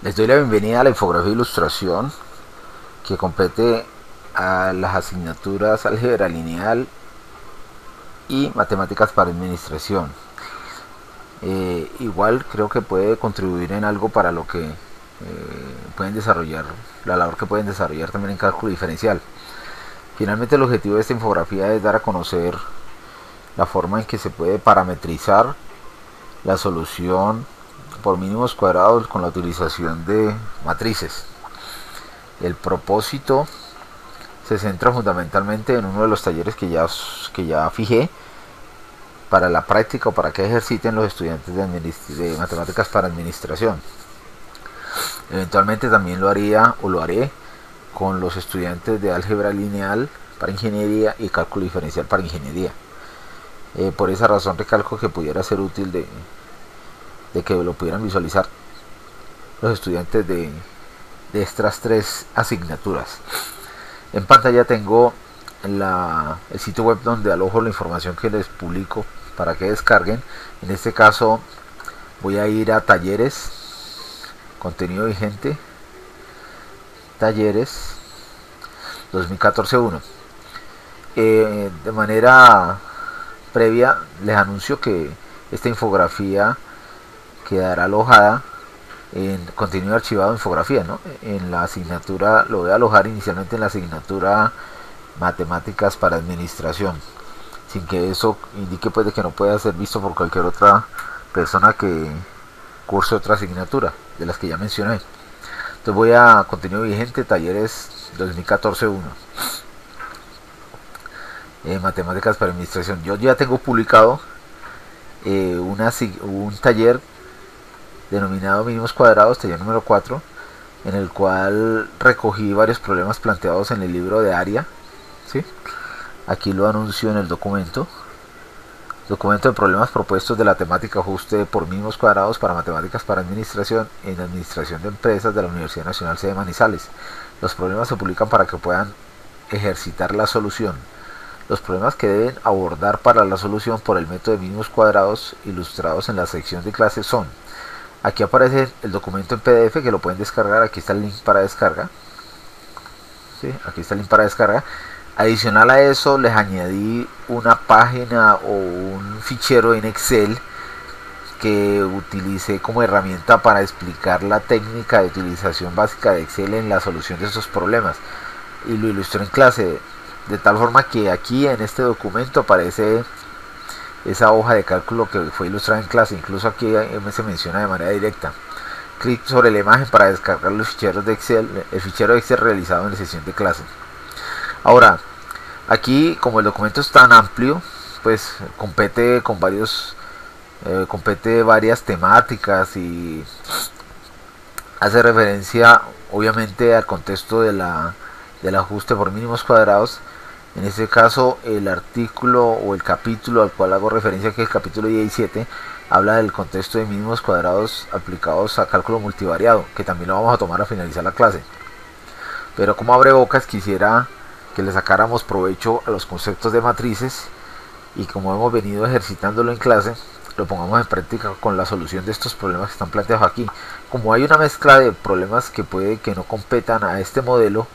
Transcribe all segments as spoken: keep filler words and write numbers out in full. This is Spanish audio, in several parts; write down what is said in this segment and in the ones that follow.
Les doy la bienvenida a la infografía e ilustración que compete a las asignaturas álgebra lineal y matemáticas para administración. Eh, igual creo que puede contribuir en algo para lo que eh, pueden desarrollar, la labor que pueden desarrollar también en cálculo diferencial. Finalmente el objetivo de esta infografía es dar a conocer la forma en que se puede parametrizar la solución por mínimos cuadrados con la utilización de matrices. El propósito se centra fundamentalmente en uno de los talleres que ya, que ya fijé para la práctica o para que ejerciten los estudiantes de, de matemáticas para administración. Eventualmente también lo haría o lo haré con los estudiantes de álgebra lineal para ingeniería y cálculo diferencial para ingeniería. Eh, por esa razón recalco que pudiera ser útil de, de que lo pudieran visualizar los estudiantes de, de estas tres asignaturas. En pantalla tengo la, el sitio web donde alojo la información que les publico para que descarguen. En este caso voy a ir a talleres, contenido vigente, talleres dos mil catorce uno. Eh, de manera previa les anuncio que esta infografía quedará alojada en contenido archivado de infografía, ¿no? En la asignatura, lo voy a alojar inicialmente en la asignatura matemáticas para administración, sin que eso indique pues de que no pueda ser visto por cualquier otra persona que curse otra asignatura de las que ya mencioné. Entonces voy a contenido vigente, talleres dos mil catorce uno, eh, matemáticas para administración. Yo ya tengo publicado eh, una, un taller denominado mínimos cuadrados, taller número cuatro, en el cual recogí varios problemas planteados en el libro de área, ¿sí? Aquí lo anuncio en el documento documento de problemas propuestos de la temática ajuste por mínimos cuadrados para matemáticas para administración en administración de empresas de la Universidad Nacional Sede Manizales. Los problemas se publican para que puedan ejercitar la solución. Los problemas que deben abordar para la solución por el método de mínimos cuadrados ilustrados en la sección de clases son: aquí aparece el documento en P D F que lo pueden descargar. Aquí está el link para descarga. ¿Sí? Aquí está el link para descarga. Adicional a eso les añadí una página o un fichero en Excel que utilicé como herramienta para explicar la técnica de utilización básica de Excel en la solución de estos problemas. Y lo ilustré en clase, de tal forma que aquí en este documento aparece esa hoja de cálculo que fue ilustrada en clase. Incluso aquí se menciona de manera directa. Clic sobre la imagen para descargar los ficheros de Excel, el fichero de Excel realizado en la sesión de clase. Ahora, aquí como el documento es tan amplio, pues compete con varios, eh, compete varias temáticas y hace referencia obviamente al contexto de la, del ajuste por mínimos cuadrados. En este caso el artículo o el capítulo al cual hago referencia, que es el capítulo diecisiete, habla del contexto de mínimos cuadrados aplicados a cálculo multivariado, que también lo vamos a tomar a finalizar la clase. Pero como abre bocas, quisiera que le sacáramos provecho a los conceptos de matrices y, como hemos venido ejercitándolo en clase, lo pongamos en práctica con la solución de estos problemas que están planteados aquí. Como hay una mezcla de problemas que puede que no competan a este modelo,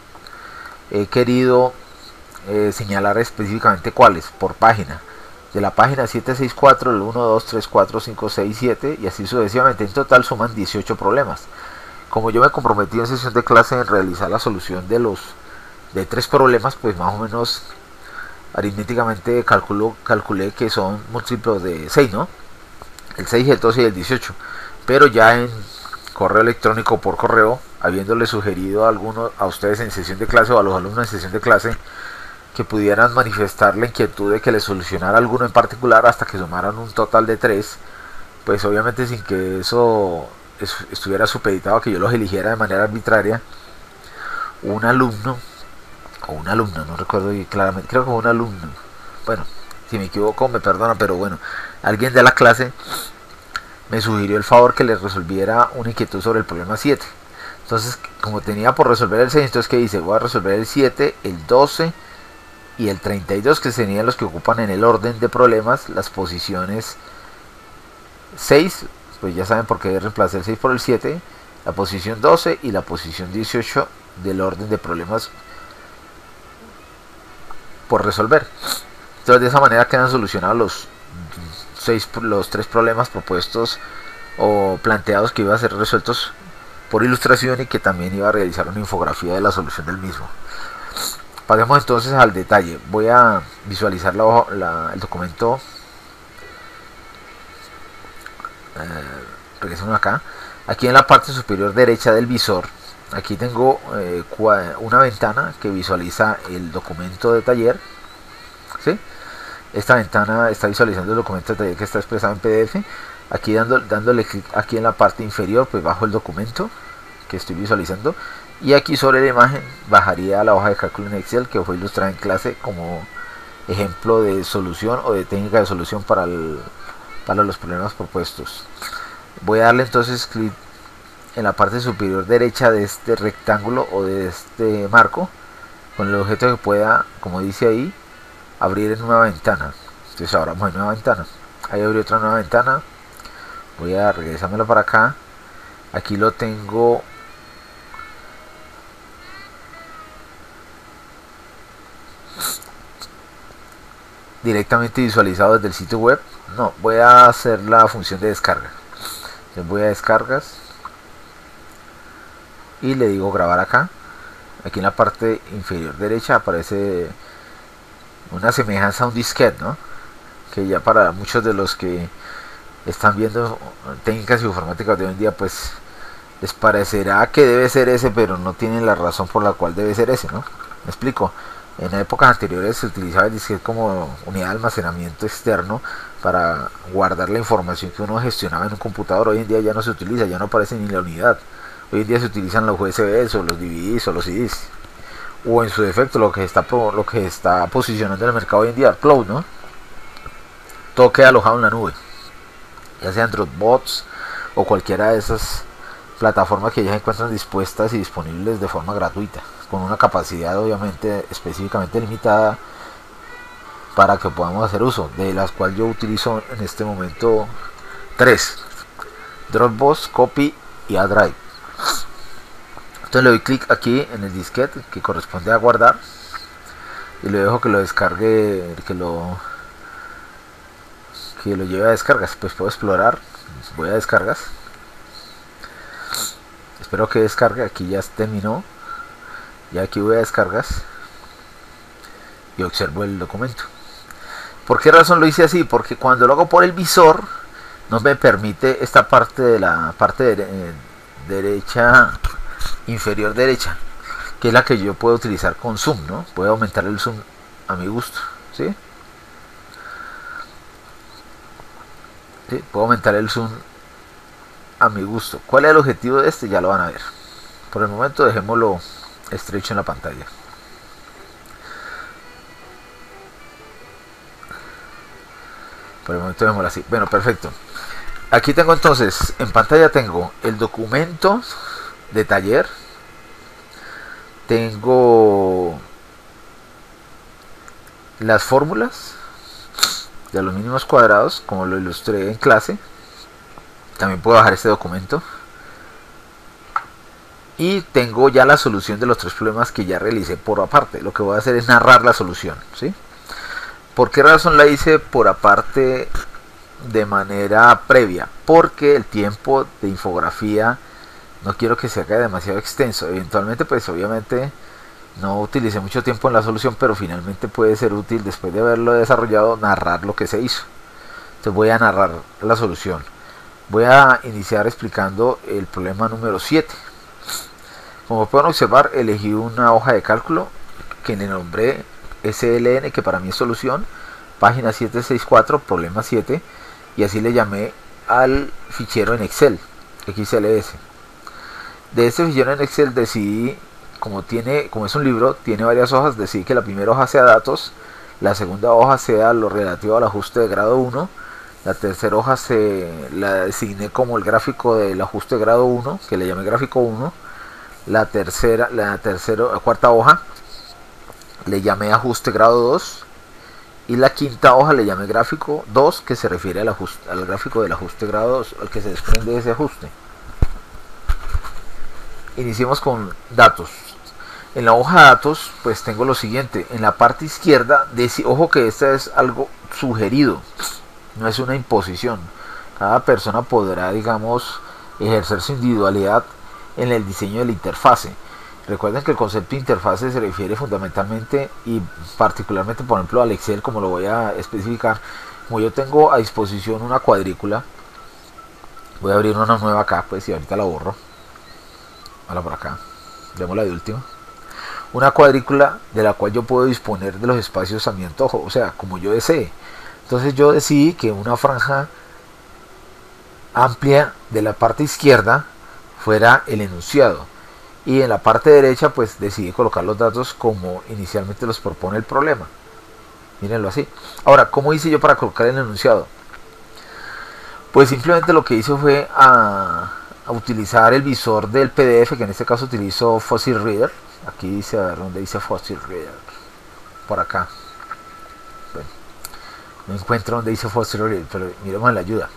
he querido eh, señalar específicamente cuáles por página. De la página siete seis cuatro, el uno, dos, tres, cuatro, cinco, seis, siete y así sucesivamente. En total suman dieciocho problemas. Como yo me comprometí en sesión de clase en realizar la solución de los de tres problemas, pues más o menos aritméticamente calculo, calculé que son múltiplos de seis, ¿no? El seis, el doce y el dieciocho. Pero ya en correo electrónico, por correo, habiéndole sugerido a algunos, a ustedes en sesión de clase o a los alumnos en sesión de clase, que pudieran manifestar la inquietud de que les solucionara alguno en particular hasta que sumaran un total de tres, pues obviamente sin que eso estuviera supeditado a que yo los eligiera de manera arbitraria, un alumno o una alumna, no recuerdo claramente, creo que fue un alumno, bueno, si me equivoco me perdona, pero bueno, alguien de la clase me sugirió el favor que les resolviera una inquietud sobre el problema siete. Entonces, como tenía por resolver el seis, entonces ¿qué hice? Voy a resolver el siete, el doce y el treinta y dos, que serían los que ocupan en el orden de problemas las posiciones seis, pues ya saben por qué reemplacé el seis por el siete, la posición doce y la posición dieciocho del orden de problemas por resolver. Entonces de esa manera quedan solucionados los seis, los tres problemas propuestos o planteados que iban a ser resueltos por ilustración y que también iba a realizar una infografía de la solución del mismo. Pasemos entonces al detalle. Voy a visualizar la, la, el documento. Eh, regresemos acá. Aquí en la parte superior derecha del visor, aquí tengo eh, una ventana que visualiza el documento de taller. ¿Sí? Esta ventana está visualizando el documento de taller que está expresado en P D F. Aquí dando, dándole clic aquí en la parte inferior, pues bajo el documento que estoy visualizando, y aquí sobre la imagen bajaría la hoja de cálculo en Excel que fue ilustrada en clase como ejemplo de solución o de técnica de solución para, el, para los problemas propuestos. Voy a darle entonces clic en la parte superior derecha de este rectángulo o de este marco con el objeto que pueda, como dice ahí, abrir en nueva ventana. Entonces ahora vamos en nueva ventana. Ahí abrí otra nueva ventana. Voy a regresármelo para acá. Aquí lo tengo directamente visualizado desde el sitio web. No, voy a hacer la función de descarga. Entonces voy a descargas y le digo grabar acá. Aquí en la parte inferior derecha aparece una semejanza a un disquete, ¿no? Que ya para muchos de los que están viendo técnicas informáticas de hoy en día, pues les parecerá que debe ser ese, pero no tienen la razón por la cual debe ser ese, ¿no? Me explico. En épocas anteriores se utilizaba el disquete como unidad de almacenamiento externo para guardar la información que uno gestionaba en un computador. Hoy en día ya no se utiliza, ya no aparece ni la unidad. Hoy en día se utilizan los U S Bs o los D V Ds o los C Ds, o en su defecto lo que está lo que está posicionando en el mercado hoy en día, el cloud, ¿no? Todo queda alojado en la nube, ya sean Dropbox o cualquiera de esas plataformas que ya se encuentran dispuestas y disponibles de forma gratuita, con una capacidad obviamente específicamente limitada para que podamos hacer uso, de las cuales yo utilizo en este momento tres: Dropbox, Copy y A Drive. Entonces le doy clic aquí en el disquete que corresponde a guardar y le dejo que lo descargue, que lo que lo lleve a descargas. Pues puedo explorar, voy a descargas, espero que descargue. Aquí ya terminó, ya aquí voy a descargas y observo el documento. ¿Por qué razón lo hice así? Porque cuando lo hago por el visor no me permite esta parte de la parte de, derecha inferior derecha, que es la que yo puedo utilizar con zoom, ¿no? Puedo aumentar el zoom a mi gusto, ¿sí? ¿Sí? Puedo aumentar el zoom a mi gusto. ¿Cuál es el objetivo de este? Ya lo van a ver. Por el momento dejémoslo estrecho en la pantalla. Por el momento dejémoslo así. Bueno, perfecto. Aquí tengo entonces, en pantalla tengo el documento de taller, tengo las fórmulas de los mínimos cuadrados como lo ilustré en clase. También puedo bajar este documento y tengo ya la solución de los tres problemas que ya realicé por aparte. Lo que voy a hacer es narrar la solución, ¿sí? ¿Por qué razón la hice por aparte de manera previa? Porque el tiempo de infografía no quiero que se haga demasiado extenso. Eventualmente, pues obviamente no utilicé mucho tiempo en la solución, pero finalmente puede ser útil después de haberlo desarrollado narrar lo que se hizo. Entonces voy a narrar la solución. Voy a iniciar explicando el problema número siete. Como pueden observar, elegí una hoja de cálculo que le nombré S L N, que para mí es solución, página setecientos sesenta y cuatro, problema siete, y así le llamé al fichero en Excel, X L S. De este fichero en Excel decidí, como tiene, como es un libro, tiene varias hojas, decidí que la primera hoja sea datos, la segunda hoja sea lo relativo al ajuste de grado uno, la tercera hoja se la designé como el gráfico del ajuste de grado uno, que le llamé gráfico uno, la tercera, la tercera, la cuarta hoja le llamé ajuste grado dos, y la quinta hoja le llamé gráfico dos, que se refiere al, ajuste, al gráfico del ajuste grado dos, al que se desprende ese ajuste. iniciemos con datos. En la hoja de datos pues tengo lo siguiente, en la parte izquierda, ojo que este es algo sugerido, no es una imposición. Cada persona podrá, digamos, ejercer su individualidad en el diseño de la interfase. Recuerden que el concepto de interfase se refiere fundamentalmente y particularmente, por ejemplo, al Excel, como lo voy a especificar. Como yo tengo a disposición una cuadrícula, voy a abrir una nueva acá, pues, y ahorita la borro. Ahora por acá, démosla de último. Una cuadrícula de la cual yo puedo disponer de los espacios a mi antojo, o sea, como yo desee. Entonces yo decidí que una franja amplia de la parte izquierda fuera el enunciado, y en la parte derecha pues decidí colocar los datos como inicialmente los propone el problema. Mírenlo así. Ahora, ¿cómo hice yo para colocar el enunciado? Pues simplemente lo que hice fue a, a utilizar el visor del P D F, que en este caso utilizo Fuzzy Reader. Aquí dice, a ver dónde dice Fuzzy Reader, por acá. Bueno, no encuentro donde dice Fuzzy Reader, pero miremos en la ayuda.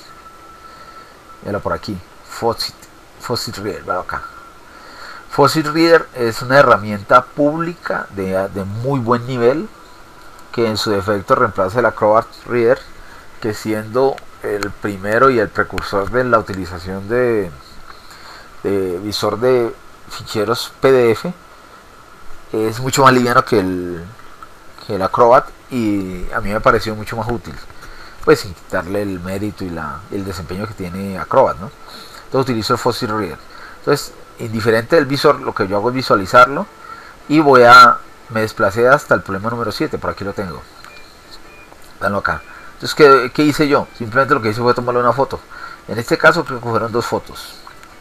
Mira por aquí, Fuzzy, Fuzzy Reader, veo acá. Fuzzy Reader es una herramienta pública de, de muy buen nivel, que en su defecto reemplaza el Acrobat Reader, que siendo el primero y el precursor de la utilización de, de visor de ficheros P D F, es mucho más liviano que el, que el Acrobat, y a mí me pareció mucho más útil, pues sin quitarle el mérito y la, el desempeño que tiene Acrobat, ¿no? Entonces utilizo el Fuzzy Reader. Entonces, indiferente del visor, lo que yo hago es visualizarlo, y voy a, me desplacé hasta el problema número siete, por aquí lo tengo, danlo acá. Entonces, ¿qué, ¿qué hice yo? Simplemente lo que hice fue tomarle una foto. En este caso creo que fueron dos fotos.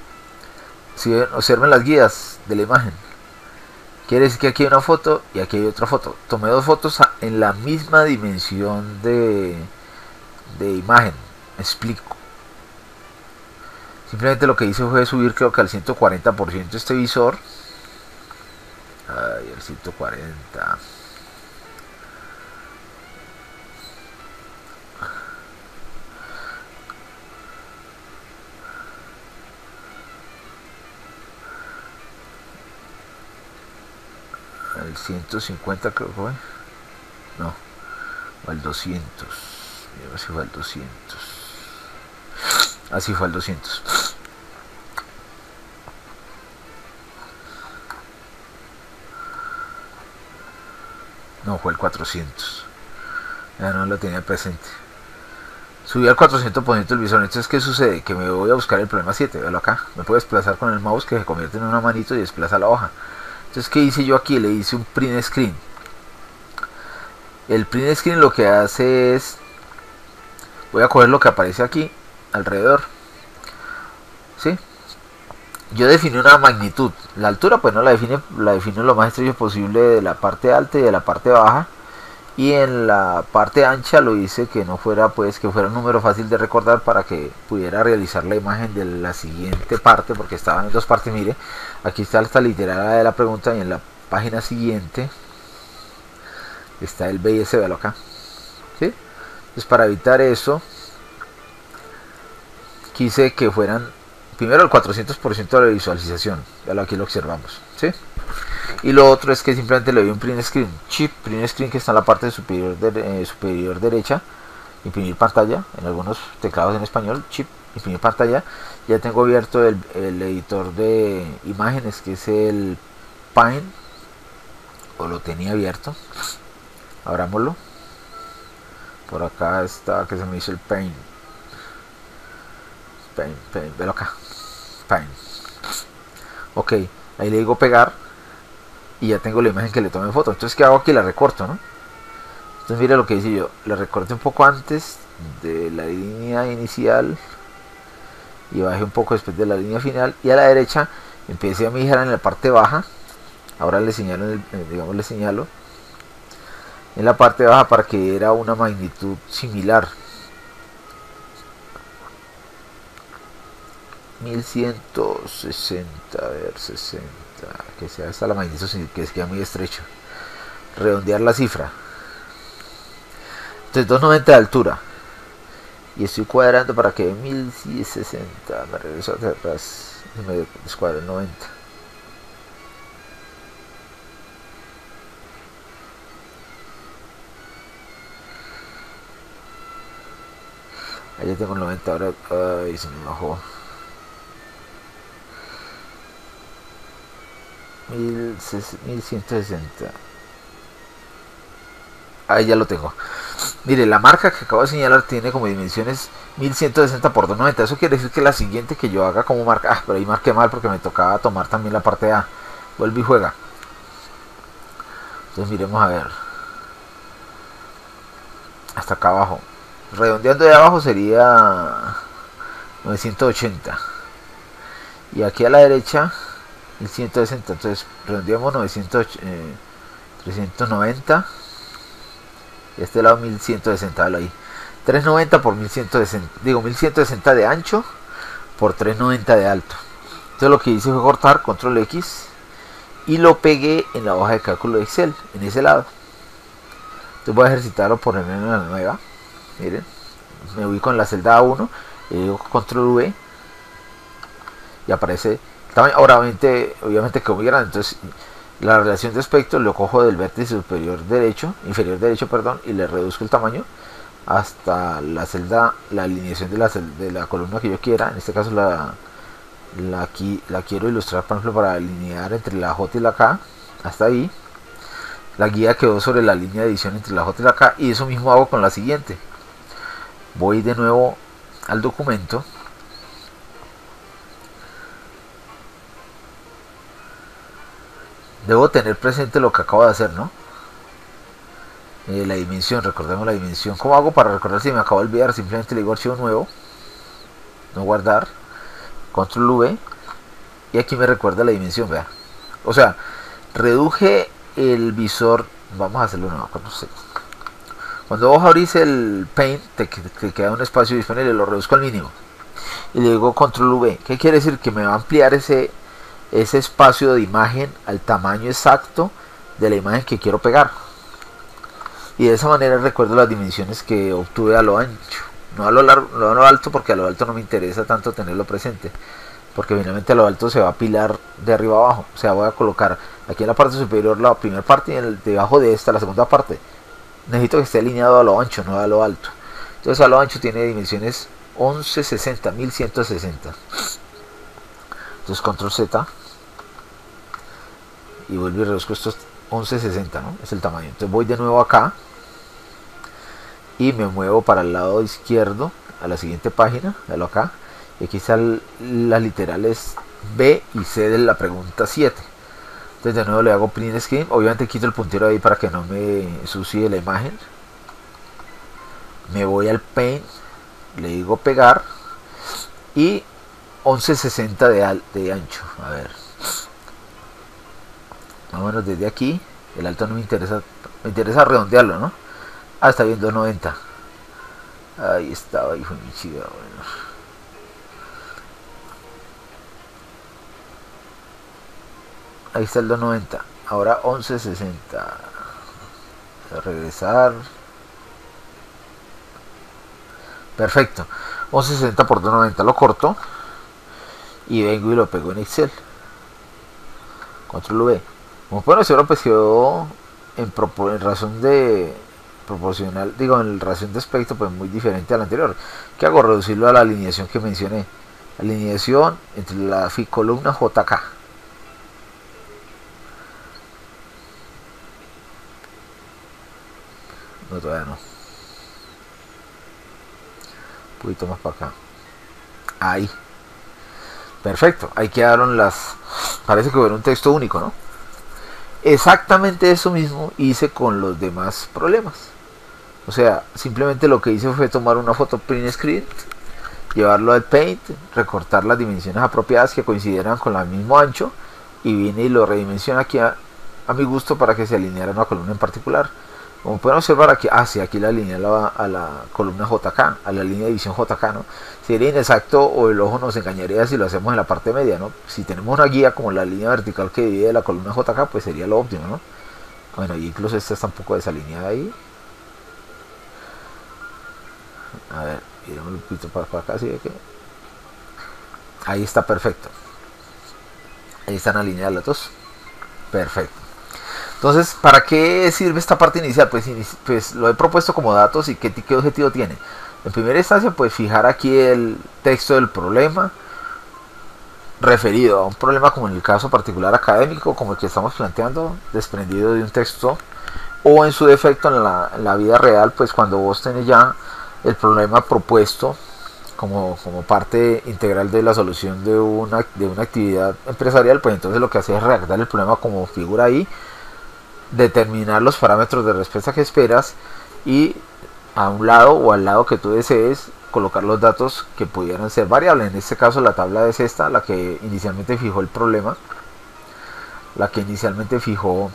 Si ven, observen las guías de la imagen, quiere decir que aquí hay una foto y aquí hay otra foto. Tomé dos fotos en la misma dimensión de, de imagen, me explico. Simplemente lo que hice fue subir, creo que al ciento cuarenta por ciento este visor. Ay, el ciento cuarenta. El ciento cincuenta creo que fue. No, o el doscientos. Mira si fue el doscientos. Así fue el doscientos. No, fue el cuatrocientos. Ya no lo tenía presente. Subí al cuatrocientos por ciento el visor. Entonces, ¿qué sucede? Que me voy a buscar el problema siete. Véalo acá. Me puedo desplazar con el mouse, que se convierte en una manito y desplaza la hoja. Entonces, ¿qué hice yo aquí? Le hice un print screen. El print screen lo que hace es, voy a coger lo que aparece aquí alrededor, ¿sí? Yo definí una magnitud. La altura pues no la define, la defino lo más estrecho posible de la parte alta y de la parte baja, y en la parte ancha lo hice que no fuera, pues que fuera un número fácil de recordar, para que pudiera realizar la imagen de la siguiente parte, porque estaban en dos partes. Mire, aquí está esta literal de la pregunta, y en la página siguiente está el B S, véalo acá, ¿sí? Entonces, para evitar eso, quise que fueran primero el cuatrocientos por ciento de la visualización. Véalo, aquí lo observamos, ¿sí? Y lo otro es que simplemente le doy un print screen, chip print screen, que está en la parte superior, de, eh, superior derecha, imprimir pantalla, en algunos teclados en español, chip, imprimir pantalla. Ya tengo abierto el, el editor de imágenes, que es el Paint, o lo tenía abierto. Abrámoslo. Por acá está, que se me hizo el Paint. Paint, Paint, velo acá. Paint. Ok, ahí le digo pegar, y ya tengo la imagen que le tomé foto. Entonces, ¿qué hago aquí? La recorto, ¿no? Entonces, mire lo que hice yo. La recorté un poco antes de la línea inicial y bajé un poco después de la línea final, y a la derecha empecé a mirar en la parte baja. Ahora le señalo, en el, digamos, le señalo en la parte baja para que diera una magnitud similar. mil ciento sesenta, a ver, sesenta, que sea esta la magnitud, que queda muy estrecho. Redondear la cifra. Entonces, doscientos noventa de altura y estoy cuadrando para que mil sesenta, me regreso hacia atrás y me descuadro el noventa. Ahí ya tengo el noventa, ahora ay, se me bajó mil ciento sesenta. Ahí ya lo tengo. Mire, la marca que acabo de señalar tiene como dimensiones mil ciento sesenta por doscientos noventa. Eso quiere decir que la siguiente que yo haga como marca... Ah, pero ahí marqué mal porque me tocaba tomar también la parte A. Vuelve y juega. Entonces miremos a ver. Hasta acá abajo. Redondeando de abajo sería novecientos ochenta. Y aquí a la derecha mil ciento sesenta. Entonces redondeamos novecientos, eh, trescientos noventa. Y este lado mil ciento sesenta, ahí. trescientos noventa por mil ciento sesenta. Digo, mil ciento sesenta de ancho por trescientos noventa de alto. Entonces lo que hice fue cortar, control X. Y lo pegué en la hoja de cálculo de Excel, en ese lado. Entonces voy a ejercitarlo por ponerlo en la nueva. Miren, me ubico en la celda A uno. Y digo control V. Y aparece el tamaño. Ahora, obviamente, obviamente que muy grande. Entonces... la relación de aspecto lo cojo del vértice superior derecho, inferior derecho, perdón, y le reduzco el tamaño hasta la celda, la alineación de la, de la columna que yo quiera. En este caso la, la, aquí, la quiero ilustrar, por ejemplo, para alinear entre la J y la K, hasta ahí. La guía quedó sobre la línea de edición entre la J y la K, y eso mismo hago con la siguiente. Voy de nuevo al documento. Debo tener presente lo que acabo de hacer, ¿no? Eh, la dimensión, recordemos la dimensión. ¿Cómo hago para recordar si me acabo de olvidar? Simplemente le digo archivo nuevo, no guardar, control V, y aquí me recuerda la dimensión, vea. O sea, reduje el visor, vamos a hacerlo nuevo, no sé. Cuando vos abrís el Paint, te, te queda un espacio disponible, lo reduzco al mínimo. Y le digo control V. ¿Qué quiere decir? Que me va a ampliar ese... ese espacio de imagen al tamaño exacto de la imagen que quiero pegar, y de esa manera recuerdo las dimensiones que obtuve a lo ancho, no a lo largo, no a lo alto, porque a lo alto no me interesa tanto tenerlo presente, porque finalmente a lo alto se va a apilar de arriba a abajo. O sea, voy a colocar aquí en la parte superior la primera parte y en el, debajo de esta la segunda parte. Necesito que esté alineado a lo ancho, no a lo alto. Entonces a lo ancho tiene dimensiones once sesenta, mil ciento sesenta. Entonces control Z y vuelvo y reduzco estos once sesenta, ¿no? Es el tamaño. Entonces voy de nuevo acá y me muevo para el lado izquierdo a la siguiente página, véalo acá, y aquí están las literales B y C de la pregunta siete. Entonces de nuevo le hago print screen, obviamente quito el puntero ahí para que no me ensucie la imagen. Me voy al Paint, le digo pegar y once sesenta de, de ancho, a ver, más o menos desde aquí. El alto no me interesa, me interesa redondearlo, ¿no? Ah, está bien, doscientos noventa. Ahí estaba, hijo de mi chica, bueno. Ahí está el doscientos noventa. Ahora once sesenta. Regresar. Perfecto. once sesenta por doscientos noventa lo corto. Y vengo y lo pego en Excel. Control V. Como pueden observar, pues quedó en, en razón de proporcional, digo, en razón de aspecto, pues muy diferente al anterior. ¿Qué hago? Reducirlo a la alineación que mencioné. Alineación entre la columna J K. No, todavía no. Un poquito más para acá. Ahí. Perfecto. Ahí quedaron las... Parece que hubiera un texto único, ¿no? Exactamente eso mismo hice con los demás problemas. O sea, simplemente lo que hice fue tomar una foto print screen, llevarlo al Paint, recortar las dimensiones apropiadas que coincidieran con el mismo ancho, y vine y lo redimensioné aquí a, a mi gusto para que se alineara una columna en particular. Como pueden observar aquí, ah, sí, aquí la alineé a la, a la columna J K, a la línea de división J K, ¿no? Sería inexacto, o el ojo nos engañaría si lo hacemos en la parte media, ¿no? Si tenemos una guía como la línea vertical que divide la columna J K, pues sería lo óptimo, ¿no? Bueno, y incluso esta está un poco desalineada ahí. A ver, Miremos un poquito para, para acá, ¿sí ve que? Ahí está perfecto. Ahí están alineadas las dos. Perfecto. Entonces, ¿para qué sirve esta parte inicial? Pues, pues lo he propuesto como datos y qué, qué objetivo tiene. En primera instancia, pues fijar aquí el texto del problema referido a un problema como en el caso particular académico, como el que estamos planteando, desprendido de un texto, o en su defecto en la, en la vida real, pues cuando vos tenés ya el problema propuesto como, como parte integral de la solución de una, de una actividad empresarial, pues entonces lo que hace es redactar el problema como figura ahí, determinar los parámetros de respuesta que esperas y a un lado o al lado que tú desees colocar los datos que pudieran ser variables. En este caso la tabla es esta, la que inicialmente fijó el problema, la que inicialmente fijó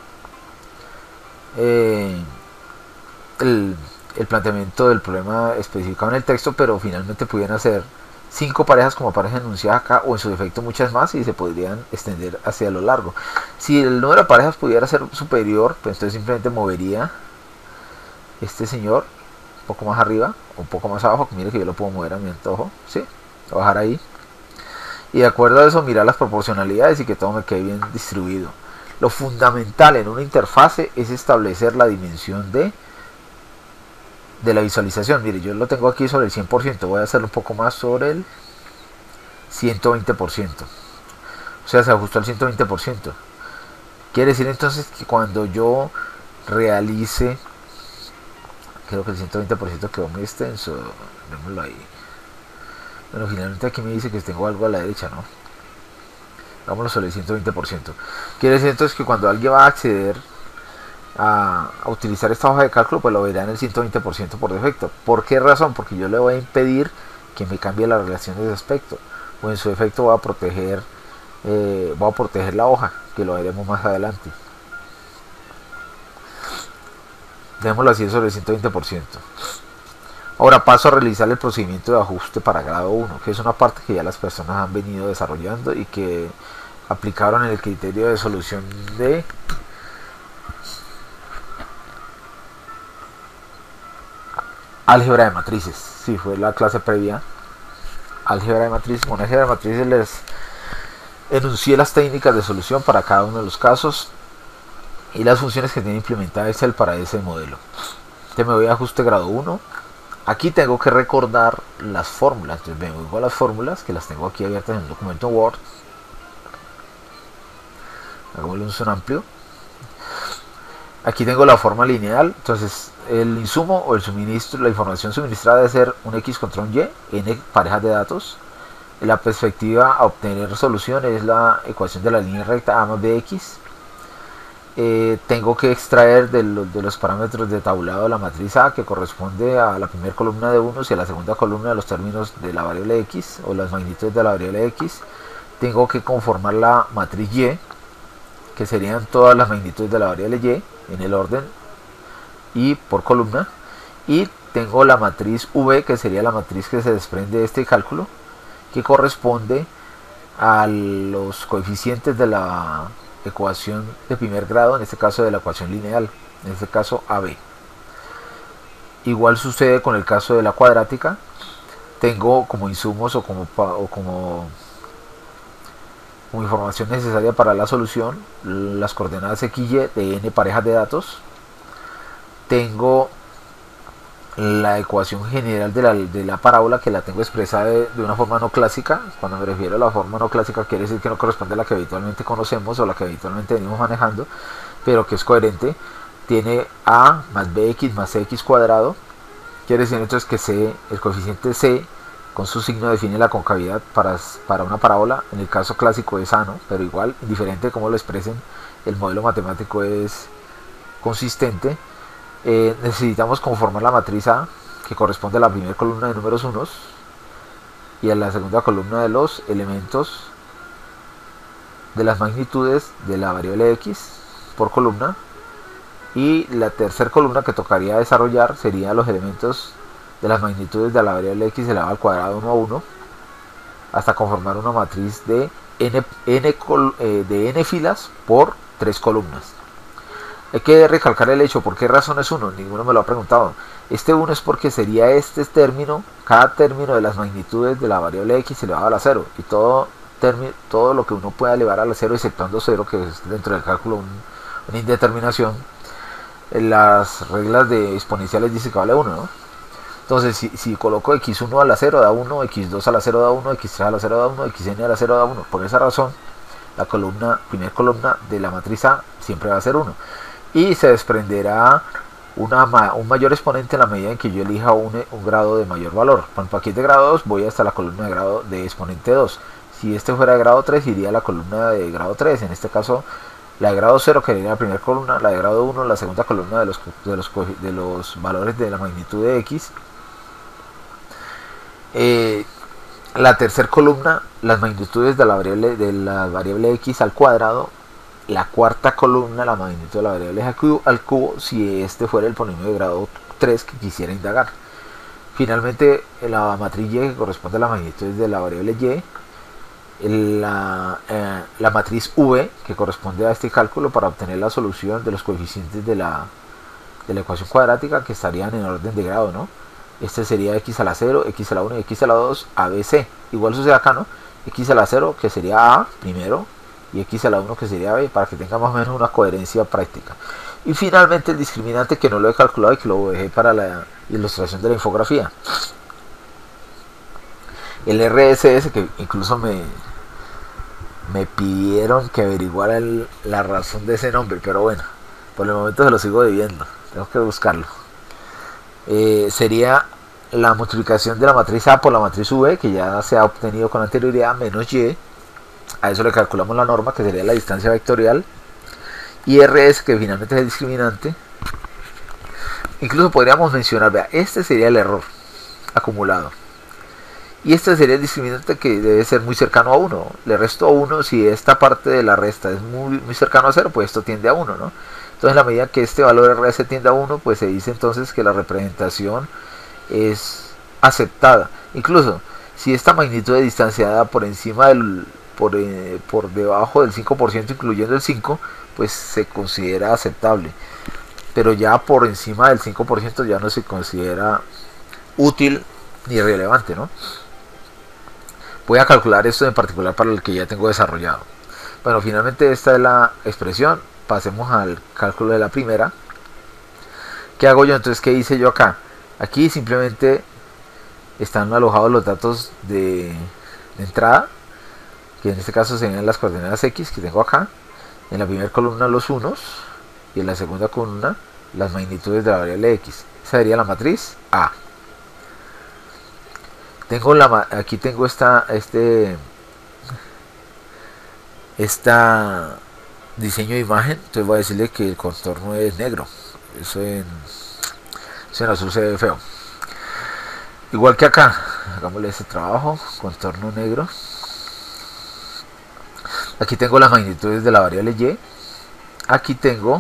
eh, el, el planteamiento del problema especificado en el texto, pero finalmente pudieran ser cinco parejas como pareja enunciada acá, o en su defecto muchas más, y se podrían extender hacia lo largo. Si el número de parejas pudiera ser superior, pues entonces simplemente movería este señor un poco más arriba o un poco más abajo. Mire que yo lo puedo mover a mi antojo, ¿sí? Bajar ahí, y de acuerdo a eso mirar las proporcionalidades y que todo me quede bien distribuido. Lo fundamental en una interfase es establecer la dimensión de de la visualización. Mire, yo lo tengo aquí sobre el cien por ciento, voy a hacerlo un poco más sobre el ciento veinte por ciento, o sea, se ajustó al ciento veinte por ciento. Quiere decir entonces que cuando yo realice, creo que el ciento veinte por ciento quedó muy extenso, vémoslo ahí. Bueno, finalmente aquí me dice que tengo algo a la derecha, ¿no? Vámonos sobre el ciento veinte por ciento. Quiere decir entonces que cuando alguien va a acceder A, a utilizar esta hoja de cálculo, pues lo verá en el ciento veinte por ciento por defecto. ¿Por qué razón? Porque yo le voy a impedir que me cambie la relación de ese aspecto, o en su defecto voy a proteger eh, voy a proteger la hoja, que lo veremos más adelante. Dejémoslo así sobre el ciento veinte por ciento. Ahora paso a realizar el procedimiento de ajuste para grado uno, que es una parte que ya las personas han venido desarrollando y que aplicaron en el criterio de solución de álgebra de matrices. Sí, fue la clase previa, álgebra de matrices. Con álgebra de matrices les enuncié las técnicas de solución para cada uno de los casos y las funciones que tiene implementada Excel para ese modelo. Entonces me voy a ajuste grado uno. Aquí tengo que recordar las fórmulas, entonces me voy a las fórmulas, que las tengo aquí abiertas en el documento Word. Hagámosle un zoom amplio. Aquí tengo la forma lineal, entonces el insumo o el suministro, la información suministrada debe ser un X contra un Y, N parejas de datos. La perspectiva a obtener solución es la ecuación de la línea recta A más B X. Eh, tengo que extraer de, lo, de los parámetros de tabulado la matriz A, que corresponde a la primera columna de unos y a la segunda columna de los términos de la variable X, o las magnitudes de la variable X. Tengo que conformar la matriz Y, que serían todas las magnitudes de la variable Y en el orden y por columna, y tengo la matriz V, que sería la matriz que se desprende de este cálculo, que corresponde a los coeficientes de la ecuación de primer grado, en este caso de la ecuación lineal, en este caso A B. Igual sucede con el caso de la cuadrática. Tengo como insumos o como, o como como información necesaria para la solución las coordenadas X Y de n parejas de datos. Tengo la ecuación general de la, de la parábola, que la tengo expresada de, de una forma no clásica. Cuando me refiero a la forma no clásica, quiere decir que no corresponde a la que habitualmente conocemos o la que habitualmente venimos manejando, pero que es coherente. Tiene A más bx más cx cuadrado. Quiere decir entonces que C, el coeficiente C con su signo define la concavidad para, para una parábola. En el caso clásico es A, ¿no? Pero igual, indiferente de cómo lo expresen, el modelo matemático es consistente. Eh, necesitamos conformar la matriz A, que corresponde a la primera columna de números unos y a la segunda columna de los elementos de las magnitudes de la variable X por columna, y la tercera columna que tocaría desarrollar sería los elementos de las magnitudes de la variable X elevado al cuadrado uno a uno, hasta conformar una matriz de n, n, eh, de n filas por tres columnas. Hay que recalcar el hecho, ¿por qué razón es uno? Ninguno me lo ha preguntado. Este uno es porque sería este término, cada término de las magnitudes de la variable x elevado a la cero, y todo, término, todo lo que uno pueda elevar a la cero, exceptuando cero, que es dentro del cálculo un, una indeterminación. En las reglas de exponenciales dice que vale uno, ¿no? Entonces, si, si coloco equis uno a la cero da uno, equis dos a la cero da uno, equis tres a la cero da uno, xn a la cero da uno. Por esa razón, la columna, primera columna de la matriz A siempre va a ser uno. Y se desprenderá una, un mayor exponente en la medida en que yo elija un, un grado de mayor valor. Por ejemplo, aquí es de grado dos, voy hasta la columna de grado de exponente dos. Si este fuera de grado tres, iría a la columna de grado tres. En este caso, la de grado cero quedaría en la primera columna, la de grado uno la segunda columna de los, de los, de los valores de la magnitud de x. Eh, la tercera columna, las magnitudes de la variable de la variable x al cuadrado. La cuarta columna, la magnitud de la variable al cubo, al cubo, si este fuera el polinomio de grado tres que quisiera indagar. Finalmente, la matriz y, que corresponde a la magnitud de la variable y, la, eh, la matriz v, que corresponde a este cálculo para obtener la solución de los coeficientes de la, de la ecuación cuadrática, que estarían en orden de grado, ¿no? Este sería x a la cero, x a la uno y x a la dos, a b c. Igual sucede acá, ¿no? X a la cero, que sería a primero, y x a la uno, que sería b, para que tenga más o menos una coherencia práctica. Y finalmente el discriminante, que no lo he calculado y que lo dejé para la ilustración de la infografía. El R S S, que incluso me, me pidieron que averiguara el, la razón de ese nombre, pero bueno, por el momento se lo sigo debiendo, tengo que buscarlo. Eh, sería la multiplicación de la matriz A por la matriz V, que ya se ha obtenido con anterioridad, menos Y. A eso le calculamos la norma, que sería la distancia vectorial. Y R S, que finalmente es el discriminante. Incluso podríamos mencionar, vea, este sería el error acumulado. Y este sería el discriminante, que debe ser muy cercano a uno. Le resto uno, si esta parte de la resta es muy, muy cercano a cero, pues esto tiende a uno, ¿no? Entonces, en la medida que este valor R S tiende a uno, pues se dice entonces que la representación es aceptada. Incluso, si esta magnitud de distancia da por encima del... Por, eh, por debajo del cinco por ciento, incluyendo el cinco, pues se considera aceptable. Pero ya por encima del cinco por ciento ya no se considera útil ni relevante, ¿no? Voy a calcular esto en particular para el que ya tengo desarrollado. Bueno, finalmente esta es la expresión. Pasemos al cálculo de la primera. ¿Qué hago yo? Entonces, ¿qué hice yo acá? Aquí simplemente están alojados los datos de, de entrada, que en este caso serían las coordenadas x que tengo acá. En la primera columna los unos, y en la segunda columna las magnitudes de la variable x. Esa sería la matriz A. Tengo la, aquí tengo esta, este esta diseño de imagen, entonces voy a decirle que el contorno es negro. Eso en, eso en azul se ve feo. Igual que acá, hagámosle ese trabajo, contorno negro. Aquí tengo las magnitudes de la variable y. Aquí tengo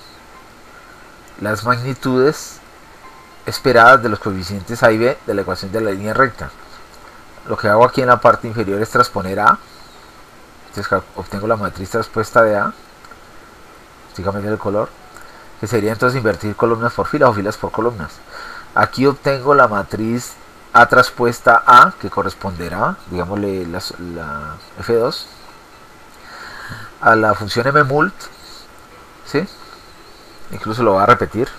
las magnitudes esperadas de los coeficientes a y b de la ecuación de la línea recta. Lo que hago aquí en la parte inferior es transponer A. Entonces obtengo la matriz transpuesta de A. Estoy cambiando el color. Que sería entonces invertir columnas por filas o filas por columnas. Aquí obtengo la matriz A transpuesta A, que corresponderá, digámosle, la, la F dos. A la función mmult, ¿sí? Incluso lo voy a repetir.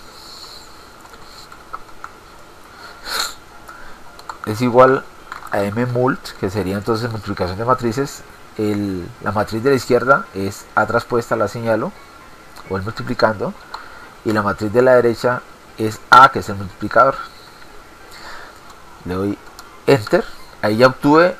Es igual a mmult, que sería entonces multiplicación de matrices. El, la matriz de la izquierda es A transpuesta, la señalo, o el multiplicando. Y la matriz de la derecha es A, que es el multiplicador. Le doy Enter. Ahí ya obtuve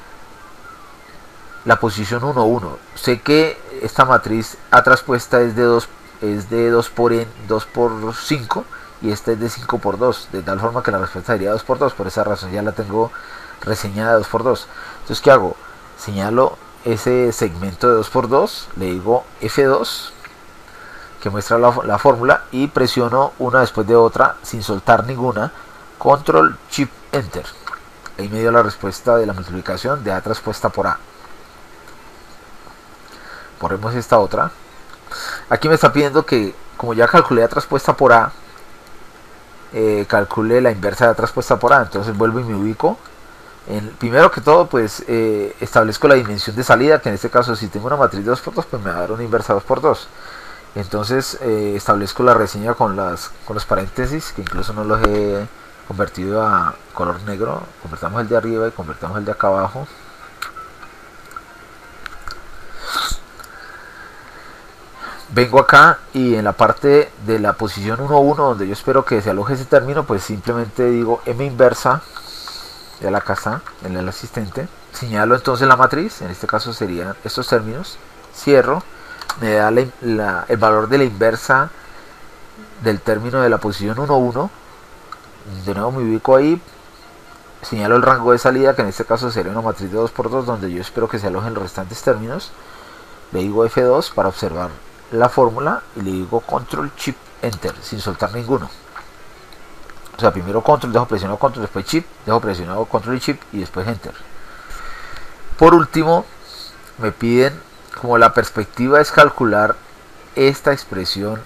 la posición uno, uno. Sé que esta matriz A transpuesta es de dos, es de dos por n, dos por cinco, y esta es de cinco por dos, de tal forma que la respuesta sería dos por dos. Por esa razón ya la tengo reseñada dos por dos. Entonces, ¿qué hago? Señalo ese segmento de dos por dos, le digo F dos, que muestra la, la fórmula, y presiono una después de otra sin soltar ninguna, Control Shift Enter. Ahí me dio la respuesta de la multiplicación de A transpuesta por A. Ponemos esta otra. Aquí me está pidiendo que como ya calculé A traspuesta por A, eh, calculé la inversa de A traspuesta por A. Entonces vuelvo y me ubico. En, primero que todo, pues eh, establezco la dimensión de salida, que en este caso, si tengo una matriz de dos por dos, pues me va a dar una inversa dos por dos. Entonces eh, establezco la reseña con, las, con los paréntesis, que incluso no los he convertido a color negro. Convertamos el de arriba y convertamos el de acá abajo. Vengo acá y en la parte de la posición uno uno, donde yo espero que se aloje ese término, pues simplemente digo M inversa, ya la acá está, en el asistente. Señalo entonces la matriz, en este caso serían estos términos. Cierro, me da la, la, el valor de la inversa del término de la posición uno uno. De nuevo me ubico ahí, señalo el rango de salida, que en este caso sería una matriz de dos por dos, donde yo espero que se alojen los restantes términos. Le digo F dos para observar la fórmula y le digo control shift enter sin soltar ninguno. O sea, primero control, dejo presionado control, después shift, dejo presionado control y shift y después enter. Por último, me piden, como la perspectiva es calcular esta expresión,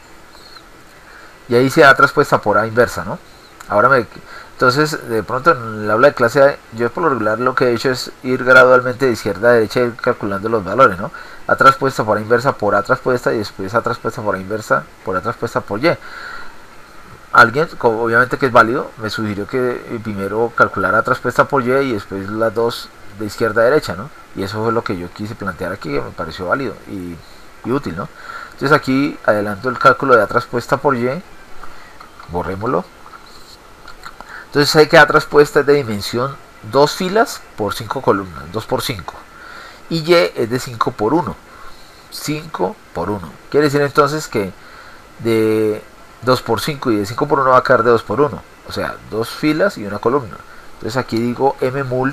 y ahí se da traspuesta por A inversa, ¿no? Ahora me... Entonces, de pronto en el aula de clase A, yo por lo regular lo que he hecho es ir gradualmente de izquierda a derecha y ir calculando los valores, ¿no? A traspuesta por A inversa por A traspuesta y después A traspuesta por A inversa por A traspuesta por Y. Alguien, obviamente que es válido, me sugirió que primero calculara A traspuesta por Y y después las dos de izquierda a derecha, ¿no? Y eso fue lo que yo quise plantear aquí, que me pareció válido y, y útil, ¿no? Entonces aquí adelanto el cálculo de A traspuesta por Y, borrémoslo. Entonces hay que A traspuesta es de dimensión dos filas por cinco columnas, dos por cinco. Y Y es de cinco por uno, cinco por uno. Quiere decir entonces que de dos por cinco y de cinco por uno va a quedar de dos por uno. O sea, dos filas y una columna. Entonces aquí digo mmult.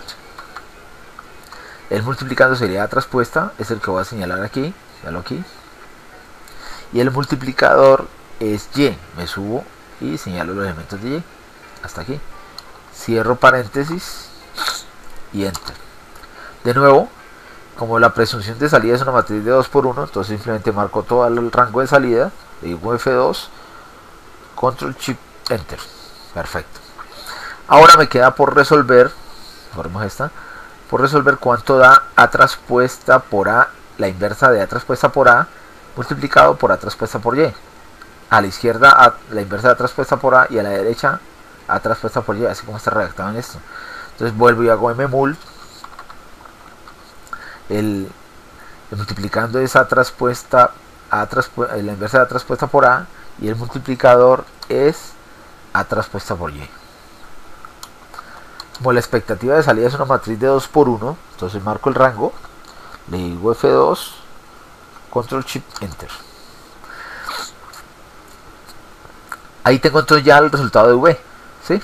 El multiplicando sería A traspuesta, es el que voy a señalar aquí, véalo aquí. Y el multiplicador es Y. Me subo y señalo los elementos de Y. Hasta aquí. Cierro paréntesis y enter. De nuevo, como la presunción de salida es una matriz de dos por uno, entonces simplemente marco todo el rango de salida, le digo F dos, control shift enter. Perfecto. Ahora me queda por resolver, borremos esta, por resolver cuánto da A traspuesta por A, la inversa de A traspuesta por A, multiplicado por A traspuesta por Y. A la izquierda A, la inversa de A traspuesta por A, y a la derecha A traspuesta por Y, así como está redactado en esto. Entonces vuelvo y hago mmult. El, el multiplicando es A traspuesta, A traspuesta, la inversa de A traspuesta por A, y el multiplicador es A traspuesta por Y. Como la expectativa de salida es una matriz de dos por uno, entonces marco el rango, le digo F dos, control shift enter. Ahí tengo entonces ya el resultado de V, ¿sí?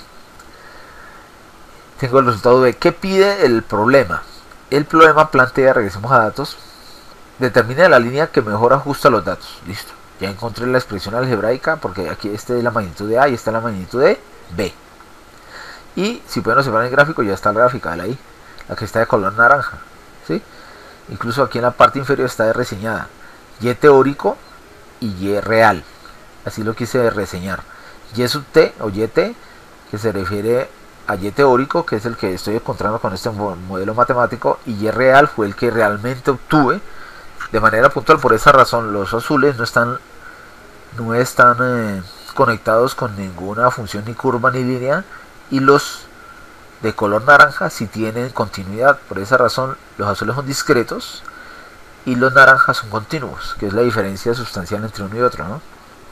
Tengo el resultado de V. ¿Qué pide el problema? El problema plantea, regresemos a datos, determina la línea que mejor ajusta los datos. Listo. Ya encontré la expresión algebraica, porque aquí esta es la magnitud de A y esta es la magnitud de B. Y si pueden observar en el gráfico, ya está la gráfica, la I, la que está de color naranja, ¿sí? Incluso aquí en la parte inferior está reseñada Y teórico y Y real. Así lo quise reseñar. Y sub t o Y t, que se refiere a Y teórico, que es el que estoy encontrando con este modelo matemático, y Y real fue el que realmente obtuve de manera puntual. Por esa razón los azules no están no están eh, conectados con ninguna función ni curva ni línea, y los de color naranja sí tienen continuidad. Por esa razón los azules son discretos y los naranjas son continuos, que es la diferencia sustancial entre uno y otro, ¿no?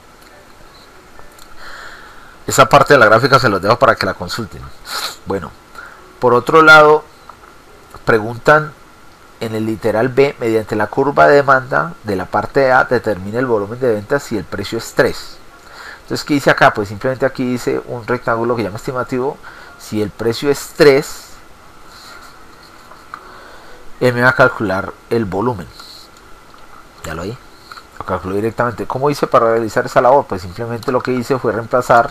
Esa parte de la gráfica se los dejo para que la consulten. Bueno, por otro lado, preguntan en el literal B, mediante la curva de demanda de la parte A, determina el volumen de ventas si el precio es tres. Entonces, ¿qué dice acá? Pues simplemente aquí dice un rectángulo que llama estimativo. Si el precio es tres, él me va a calcular el volumen. Ya lo oí. Lo calculó directamente. ¿Cómo hice para realizar esa labor? Pues simplemente lo que hice fue reemplazar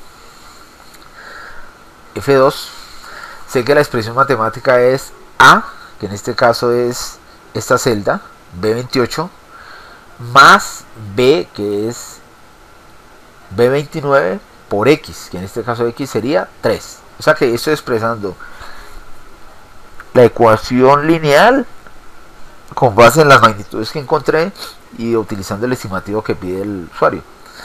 F dos. Sé que la expresión matemática es A, que en este caso es esta celda, B veintiocho, más B, que es B veintinueve, por X, que en este caso X sería tres. O sea que estoy expresando la ecuación lineal con base en las magnitudes que encontré y utilizando el estimativo que pide el usuario.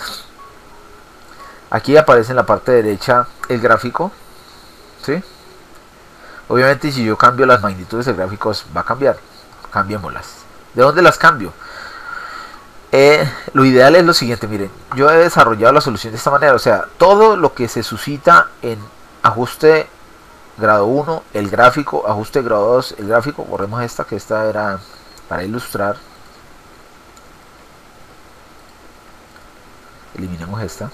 Aquí aparece en la parte derecha el gráfico, ¿sí? Obviamente si yo cambio las magnitudes del gráfico va a cambiar. Cambiémoslas. ¿De dónde las cambio? Eh, lo ideal es lo siguiente, miren, yo he desarrollado la solución de esta manera, o sea, todo lo que se suscita en ajuste grado uno, el gráfico, ajuste grado dos, el gráfico, borremos esta, que esta era para ilustrar, eliminemos esta,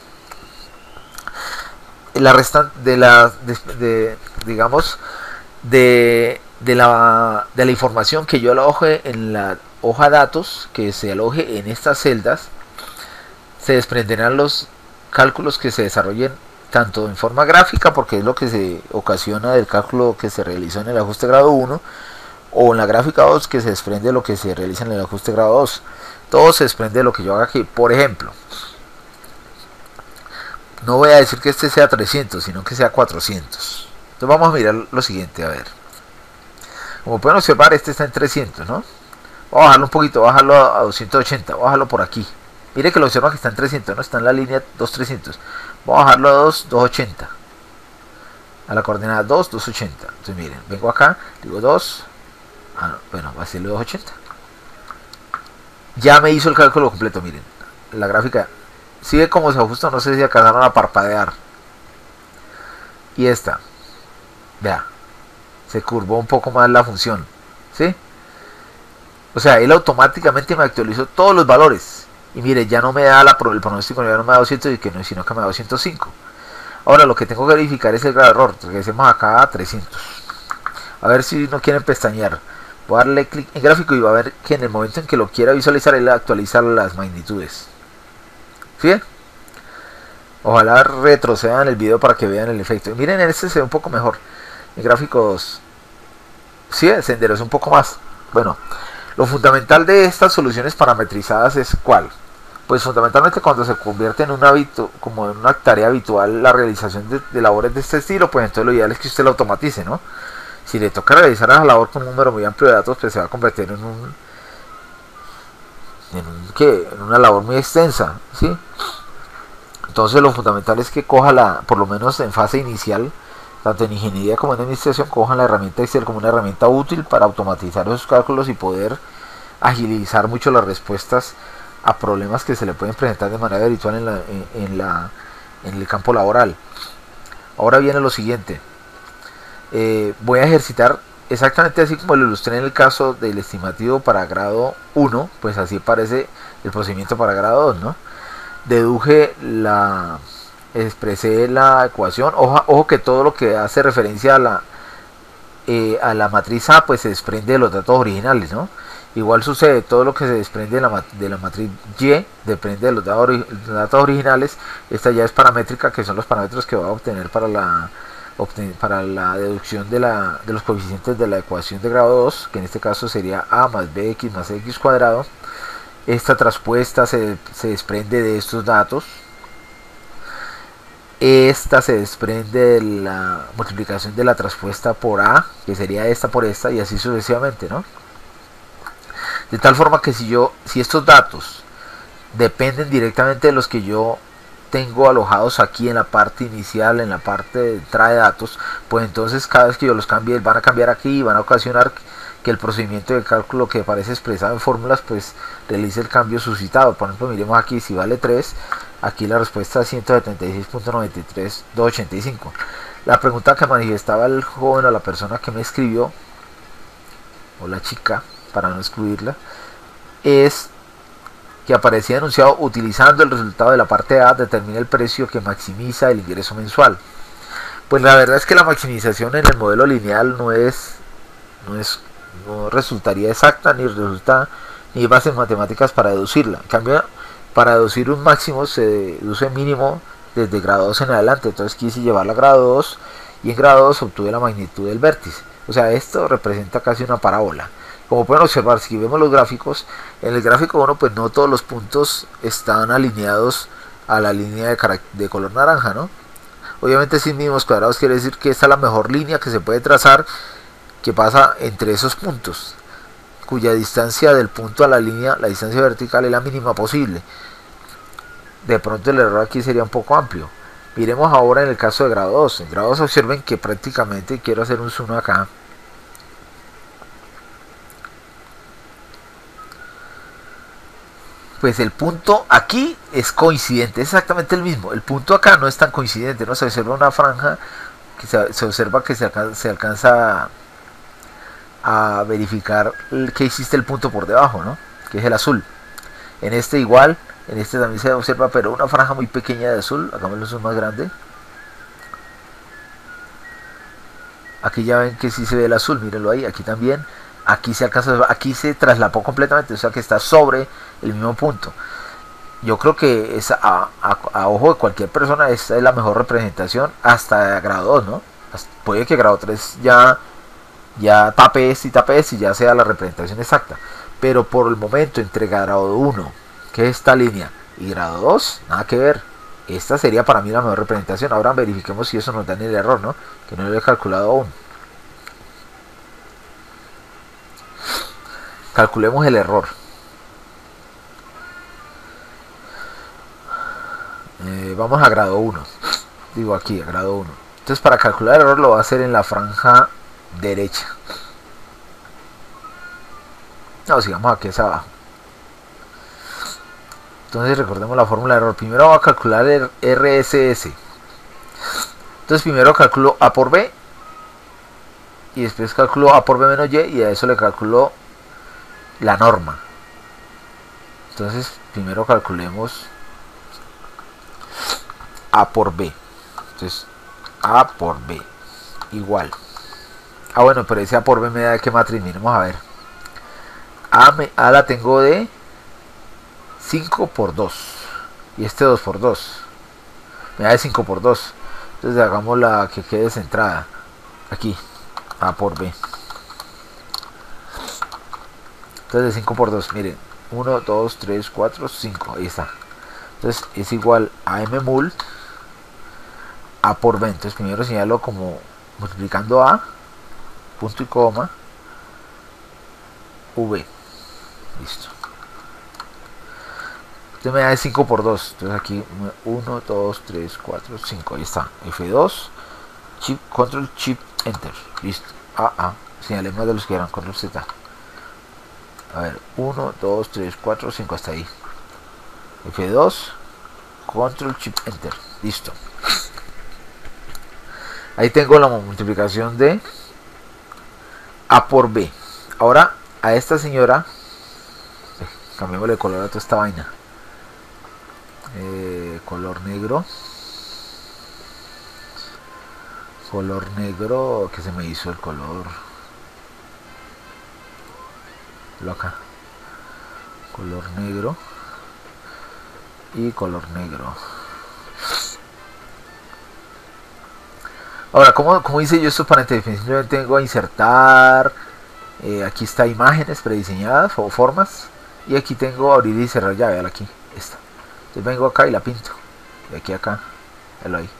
la resta de la, de, de, digamos, de, de, la, de la información que yo aloje en la hoja datos, que se aloje en estas celdas, se desprenderán los cálculos que se desarrollen tanto en forma gráfica, porque es lo que se ocasiona del cálculo que se realizó en el ajuste grado uno, o en la gráfica dos, que se desprende de lo que se realiza en el ajuste grado dos. Todo se desprende de lo que yo haga aquí. Por ejemplo, no voy a decir que este sea trescientos, sino que sea cuatrocientos. Entonces vamos a mirar lo siguiente, a ver. Como pueden observar, este está en trescientos, ¿no? Voy a bajarlo un poquito, bajarlo a doscientos ochenta, bajarlo por aquí. Mire que lo observa que está en trescientos, ¿no? Está en la línea dos trescientos. Voy a bajarlo a dos, doscientos ochenta. A la coordenada dos, doscientos ochenta. Entonces miren, vengo acá, digo dos. Ah, no, bueno, va a ser doscientos ochenta. Ya me hizo el cálculo completo, miren. La gráfica sigue como se ajusta, no sé si alcanzaron a parpadear. Y esta, vea, se curvó un poco más la función, ¿sí? O sea, él automáticamente me actualizó todos los valores. Y mire, ya no me da la, el pronóstico, ya no me da doscientos, y que no, sino que me da doscientos cinco. Ahora lo que tengo que verificar es el grado de error. Regresemos acá a trescientos. A ver si no quieren pestañear. Voy a darle clic en gráfico y va a ver que en el momento en que lo quiera visualizar, él actualiza las magnitudes. ¿Sí? Ojalá retrocedan el video para que vean el efecto. Y miren, en este se ve un poco mejor. En gráficos, sí, se endereza un poco más. Bueno, lo fundamental de estas soluciones parametrizadas es ¿cuál? Pues fundamentalmente cuando se convierte en un hábito, como en una tarea habitual, la realización de, de labores de este estilo, pues entonces lo ideal es que usted lo automatice, ¿no? Si le toca realizar esa labor con un número muy amplio de datos, pues se va a convertir en un, en un ¿qué? En una labor muy extensa, ¿sí? Entonces lo fundamental es que coja la, por lo menos en fase inicial, tanto en ingeniería como en administración, cojan la herramienta Excel como una herramienta útil para automatizar esos cálculos y poder agilizar mucho las respuestas a problemas que se le pueden presentar de manera habitual en, la, en, en, la, en el campo laboral. Ahora viene lo siguiente. Eh, voy a ejercitar exactamente así como lo ilustré en el caso del estimativo para grado uno, pues así parece el procedimiento para grado dos, ¿no? Deduje la... expresé la ecuación. Ojo, ojo que todo lo que hace referencia a la eh, a la matriz A pues se desprende de los datos originales, ¿no? Igual sucede, todo lo que se desprende de la, de la matriz Y depende de los datos, datos originales. Esta ya es paramétrica, que son los parámetros que va a obtener para la para la deducción de, la, de los coeficientes de la ecuación de grado dos, que en este caso sería A más bx más x cuadrado. Esta traspuesta se, se desprende de estos datos. Esta se desprende de la multiplicación de la traspuesta por A, que sería esta por esta, y así sucesivamente, ¿no? De tal forma que si yo, si estos datos dependen directamente de los que yo tengo alojados aquí en la parte inicial, en la parte de entrada de datos, pues entonces cada vez que yo los cambie, van a cambiar aquí y van a ocasionar que el procedimiento de cálculo que aparece expresado en fórmulas, pues realice el cambio suscitado. Por ejemplo, miremos aquí, si vale tres, aquí la respuesta es ciento setenta y seis punto noventa y tres mil doscientos ochenta y cinco. La pregunta que manifestaba el joven o la persona que me escribió, o la chica, para no excluirla, es que aparecía anunciado: utilizando el resultado de la parte A, determina el precio que maximiza el ingreso mensual. Pues la verdad es que la maximización en el modelo lineal no es, no es, no resultaría exacta, ni resulta ni hay bases matemáticas para deducirla. En cambio, para deducir un máximo se deduce mínimo desde grado dos en adelante. Entonces quise llevarla a grado dos y en grado dos obtuve la magnitud del vértice. O sea, esto representa casi una parábola. Como pueden observar, si vemos los gráficos, en el gráfico uno pues no todos los puntos están alineados a la línea de, de color naranja, ¿no? Obviamente sin mínimos cuadrados quiere decir que esta es la mejor línea que se puede trazar, que pasa entre esos puntos, cuya distancia del punto a la línea, la distancia vertical, es la mínima posible. De pronto el error aquí sería un poco amplio. Miremos ahora en el caso de grado dos. En grado dos observen que prácticamente, quiero hacer un zoom acá, pues el punto aquí es coincidente, es exactamente el mismo. El punto acá no es tan coincidente, ¿no? Se observa una franja, que se, se observa que se alcanza, se alcanza a verificar que existe el punto por debajo, ¿no? Que es el azul. En este igual, en este también se observa, pero una franja muy pequeña de azul. Hagámoslo zoom más grande. Aquí ya ven que sí se ve el azul, mírenlo ahí, aquí también. Aquí se alcanza, aquí se traslapó completamente, o sea que está sobre el mismo punto. Yo creo que es a, a, a ojo de cualquier persona, esta es la mejor representación hasta grado dos, ¿no? Hasta, puede que grado tres ya, ya tape este y tape este y ya sea la representación exacta. Pero por el momento entre grado uno, que es esta línea, y grado dos, nada que ver. Esta sería para mí la mejor representación. Ahora verifiquemos si eso nos da en el error, ¿no? Que no lo he calculado aún. Calculemos el error. Eh, vamos a grado uno. Digo aquí, a grado uno. Entonces para calcular el error lo va a hacer en la franja derecha. No, sigamos aquí hacia abajo. Entonces recordemos la fórmula de error. Primero va a calcular el R S S. Entonces primero calculo A por B. Y después calculo A por B menos Y. Y a eso le calculo la norma. Entonces primero calculemos A por B. Entonces A por B igual. Ah bueno, pero ese A por B me da de qué matriz. Miremos a ver. A, me, A la tengo de cinco por dos. Y este dos por dos. Me da de cinco por dos. Entonces hagamos la que quede centrada. Aquí. A por B. Entonces de cinco por dos, miren, uno, dos, tres, cuatro, cinco, ahí está. Entonces es igual a mmul A por B. Entonces primero señalo como multiplicando A, punto y coma, V. Listo. Entonces me da de cinco por dos. Entonces aquí uno, dos, tres, cuatro, cinco, ahí está. F dos, chip, control, chip, enter. Listo. A, A. Señalemos de los que eran, control Z. A ver, uno, dos, tres, cuatro, cinco, hasta ahí. F dos, control, chip, enter. Listo. Ahí tengo la multiplicación de A por B. Ahora, a esta señora, cambiémosle de color a toda esta vaina. Eh, color negro. Color negro, que se me hizo el color. Acá, color negro y color negro. Ahora, ¿cómo, cómo hice yo esto para definición? Yo tengo a insertar, eh, aquí está imágenes prediseñadas o formas, y aquí tengo abrir y cerrar llave, aquí, esta. Entonces vengo acá y la pinto, de aquí a acá, velo ahí.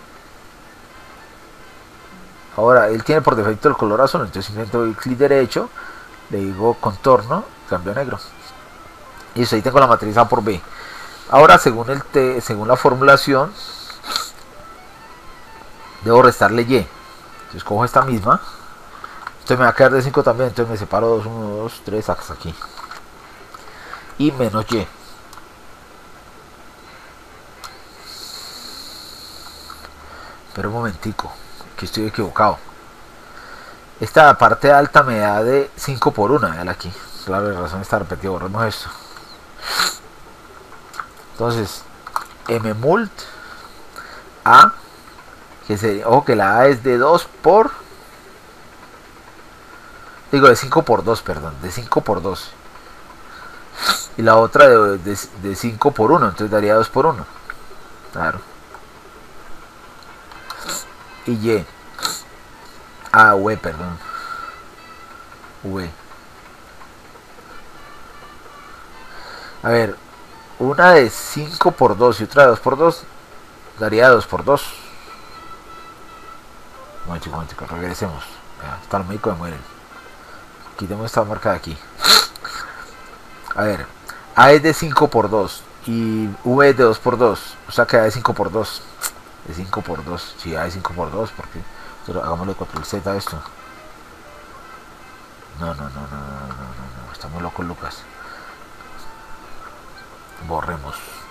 Ahora, él tiene por defecto el color azul, entonces simplemente doy clic derecho, le digo contorno, cambio a negro. Y eso, ahí tengo la matriz A por B. Ahora, según el T, según la formulación, debo restarle Y. Entonces cojo esta misma. Entonces me va a quedar de cinco también. Entonces me separo dos, uno, dos, tres, hasta aquí. Y menos Y. Pero un momentico, que estoy equivocado. Esta parte alta me da de cinco por uno, vean aquí. Claro, la razón está repetida, borremos esto. Entonces, mmult A, que sería, ojo que la A es de dos por, digo de cinco por dos, perdón, de cinco por dos. Y la otra de, de, de cinco por uno, entonces daría dos por uno. Claro. Y Y. Ah, V, perdón. V. A ver, una de cinco por dos y otra de dos por dos daría dos por dos. Bueno, chicos, bueno, chicos, regresemos. Ya, hasta el médico me mueren. Quitemos esta marca de aquí. A ver, A es de cinco por dos y V es de dos por dos. O sea que A es cinco por dos. De cinco por dos. Si sí, A es cinco por dos, porque hagámosle control Z a esto. No, no, no, no, no, no, no, no. Estamos locos, Lucas. Borremos.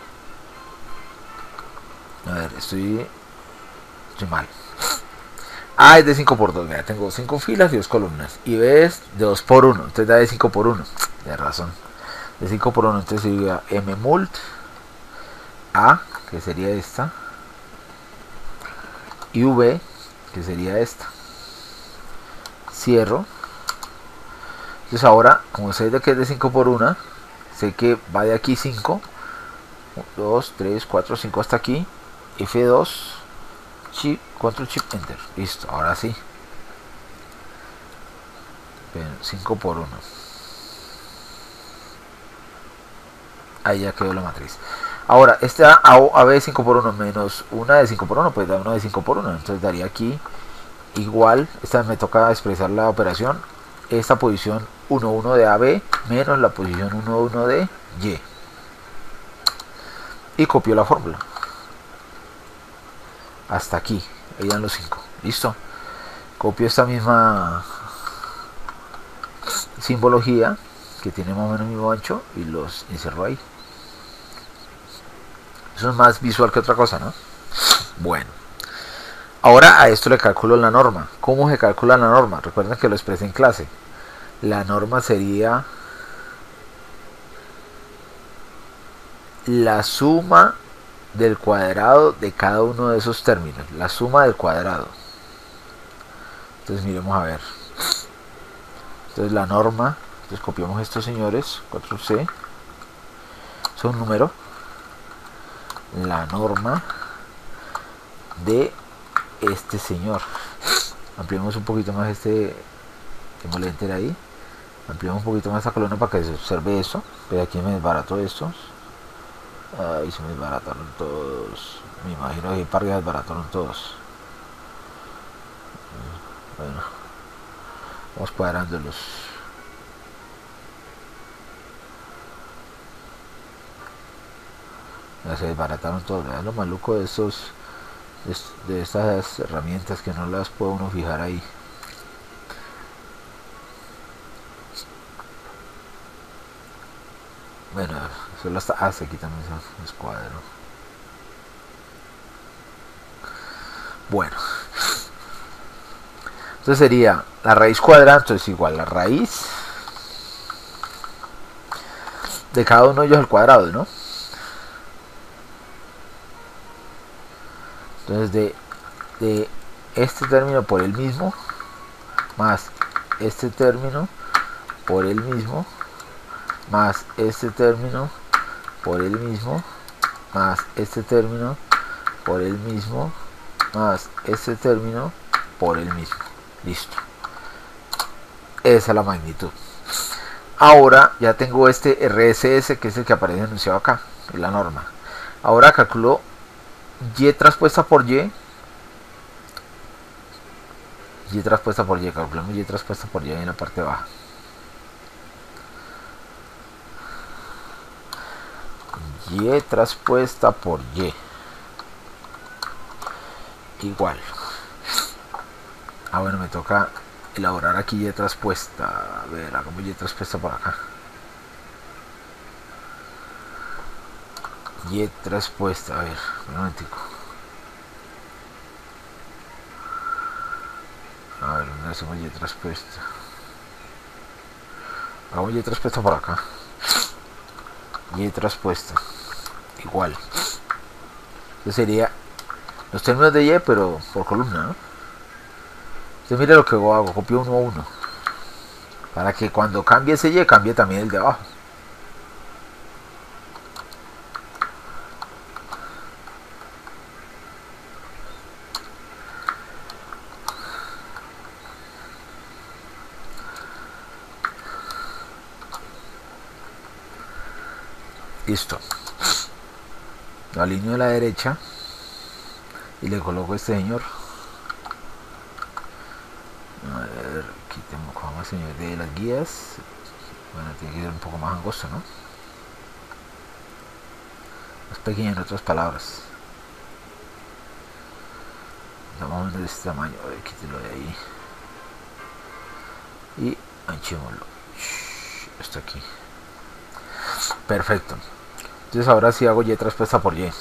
A ver, estoy... Estoy mal. A es de cinco por dos. Mira, tengo cinco filas y dos columnas. Y B es de dos por uno. Entonces da de cinco por uno. Tienes razón. De cinco por uno. Entonces sería M mult A, que sería esta. Y V, que sería esta. Cierro. Entonces ahora, como sé de que es de cinco por uno, sé que va de aquí cinco. dos, tres, cuatro, cinco hasta aquí. F dos. Chip, control chip, enter. Listo, ahora sí. cinco por uno. Ahí ya quedó la matriz. Ahora, esta A B de cinco por uno menos una de cinco por uno, pues da una de cinco por uno. Entonces daría aquí igual. Esta me toca expresar la operación. Esta posición uno uno de A B menos la posición uno uno de Y. Y copio la fórmula. Hasta aquí. Ahí dan los cinco. Listo. Copio esta misma simbología que tiene más o menos el mismo ancho y los inserto ahí. Eso es más visual que otra cosa, ¿no? Bueno. Ahora a esto le calculo la norma. ¿Cómo se calcula la norma? Recuerden que lo expresé en clase. La norma sería la suma del cuadrado de cada uno de esos términos. La suma del cuadrado. Entonces miremos a ver. Entonces la norma. Entonces copiamos estos señores. cuatro C. Son un número. La norma de este señor. Ampliamos un poquito más este. Démosle enter ahí. Ampliamos un poquito más esta columna para que se observe eso. Pero aquí me desbarato estos. Ahí se me desbarataron todos. Me imagino que para arriba desbarataron todos. Bueno, vamos cuadrándolos. Ya se desbarataron todos. Es lo maluco de estos, de estas herramientas, que no las puede uno fijar ahí. Bueno, solo hasta, hasta aquí también se escuadro. Bueno, entonces sería la raíz cuadrada, entonces igual la raíz de cada uno de ellos al cuadrado, ¿no? Entonces de, de este término por el mismo más este término por el mismo más este término por el mismo más este término por el mismo más este término por el mismo. Listo. Esa es la magnitud. Ahora ya tengo este R S S, que es el que aparece enunciado acá, es la norma. Ahora calculo Y traspuesta por Y. Y traspuesta por Y. Calculamos Y traspuesta por Y en la parte baja. Y traspuesta por Y. Igual. Ah, bueno, me toca elaborar aquí Y traspuesta. A ver, hagamos Y traspuesta por acá. Y traspuesta, a ver, un momentico. A ver, ¿dónde hacemos Y traspuesta? Hagamos Y traspuesta por acá. Y traspuesta. Igual. Entonces sería los términos de Y, pero por columna, ¿no? Entonces mire lo que hago, copio uno a uno. Para que cuando cambie ese Y, cambie también el de abajo. Listo. Lo alineo a la derecha y le coloco este señor. A ver, quitemos como señor de las guías. Bueno, tiene que ser un poco más angosto, ¿no? Más pequeño, en otras palabras. Más o menos de este tamaño. A ver, quítelo de ahí. Y anchémoslo. Esto aquí. Perfecto. Entonces ahora sí hago Y traspuesta por Y.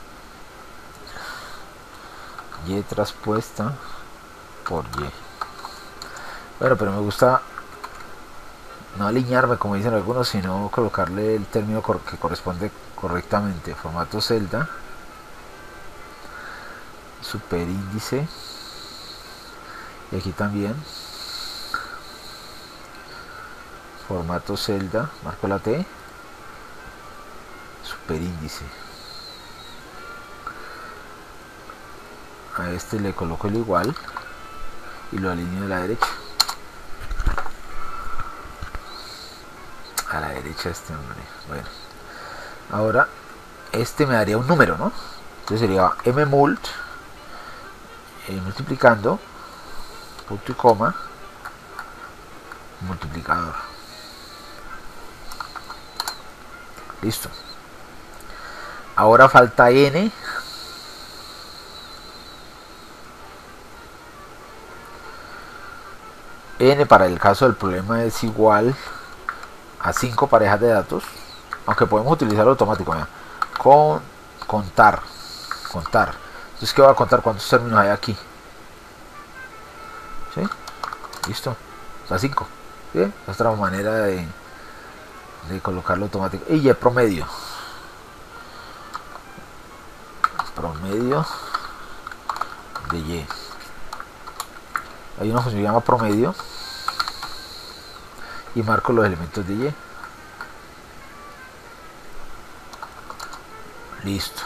Y traspuesta por Y. Bueno, pero me gusta no alinearme como dicen algunos, sino colocarle el término que corresponde correctamente. Formato celda, superíndice, y aquí también formato celda, marco la T, superíndice. A este le coloco el igual y lo alineo a la derecha. A la derecha este hombre. Bueno, ahora este me daría un número, ¿no? Entonces sería mmult eh, multiplicando punto y coma multiplicador. Listo. Ahora falta n. N para el caso del problema es igual a cinco parejas de datos, aunque podemos utilizarlo automático. Mira. Con contar contar entonces, ¿qué va a contar? ¿Cuántos términos hay aquí? ¿Sí? Listo. O sea, cinco. ¿Sí? Es otra manera de, de colocarlo automático. Y Y promedio. Promedio de Y. Hay una función que se llama promedio. Y marco los elementos de Y. Listo.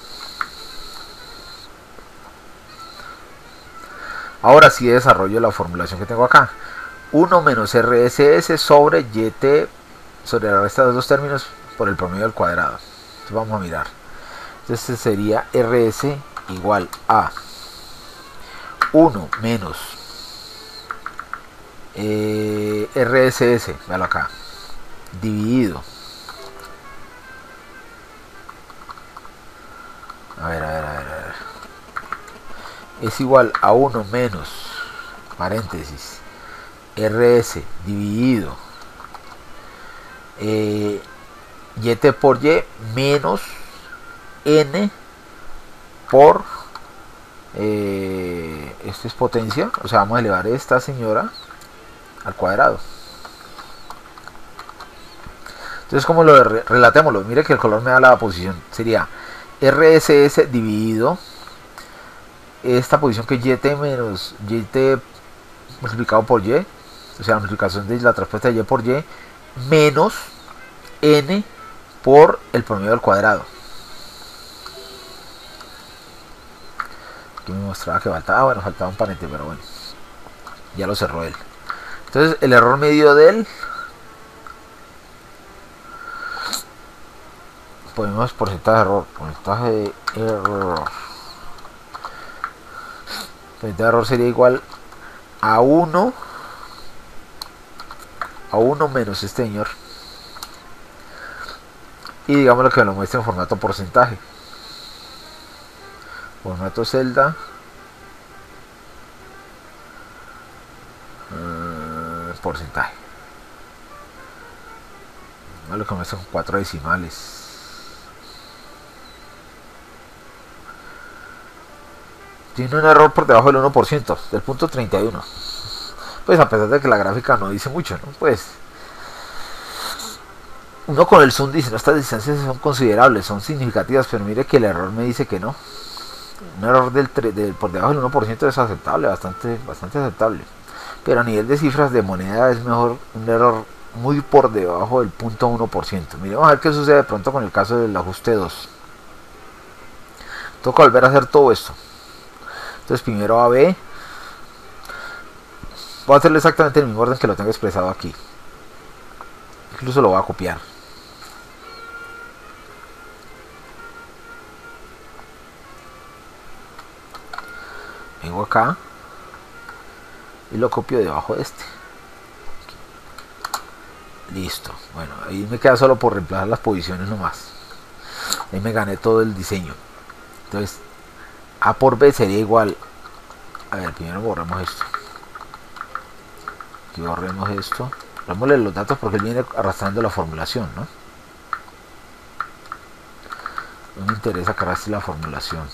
Ahora sí desarrollo la formulación que tengo acá. uno menos R S S sobre Y T sobre la resta de los dos términos por el promedio al cuadrado. Entonces vamos a mirar. Entonces sería R S igual a uno menos eh, R S S, véalo acá, dividido. A ver, a ver, a ver, a ver. Es igual a uno menos, paréntesis, R S dividido eh, Y T por Y menos N por eh, esto es potencia, o sea, vamos a elevar esta señora al cuadrado. Entonces, como lo re relatémoslo, mire que el color me da la posición, sería R S S dividido esta posición que es Y T menos Y T multiplicado por Y, o sea, la multiplicación de la traspuesta de Y por Y, menos N por el promedio al cuadrado. Aquí me mostraba que faltaba, bueno, faltaba un paréntesis, pero bueno, ya lo cerró él. Entonces, el error medio de él, ponemos porcentaje de error, porcentaje de error. Porcentaje de error sería igual a uno, a uno menos este señor. Y digamos que me lo muestre en formato porcentaje. Formato celda. Uh, porcentaje. Lo que me muestra con cuatro decimales. Tiene un error por debajo del uno por ciento, del punto treinta y uno. Pues a pesar de que la gráfica no dice mucho, ¿no? Pues uno con el zoom dice, no, estas distancias son considerables, son significativas, pero mire que el error me dice que no. Un error del, del por debajo del uno por ciento es aceptable, bastante, bastante aceptable. Pero a nivel de cifras de moneda es mejor un error muy por debajo del punto uno por ciento. Miremos a ver qué sucede de pronto con el caso del ajuste dos. Toca volver a hacer todo esto. Entonces primero A B. Voy a hacerlo exactamente en el mismo orden que lo tengo expresado aquí. Incluso lo voy a copiar. vengo acá y lo copio debajo de este. Listo. Bueno, ahí me queda solo por reemplazar las posiciones nomás. Ahí me gané todo el diseño. Entonces A por B sería igual. A ver, primero borramos esto. Aquí borremos esto. Démosle los datos porque él viene arrastrando la formulación, ¿no? No me interesa que arrastre la formulación.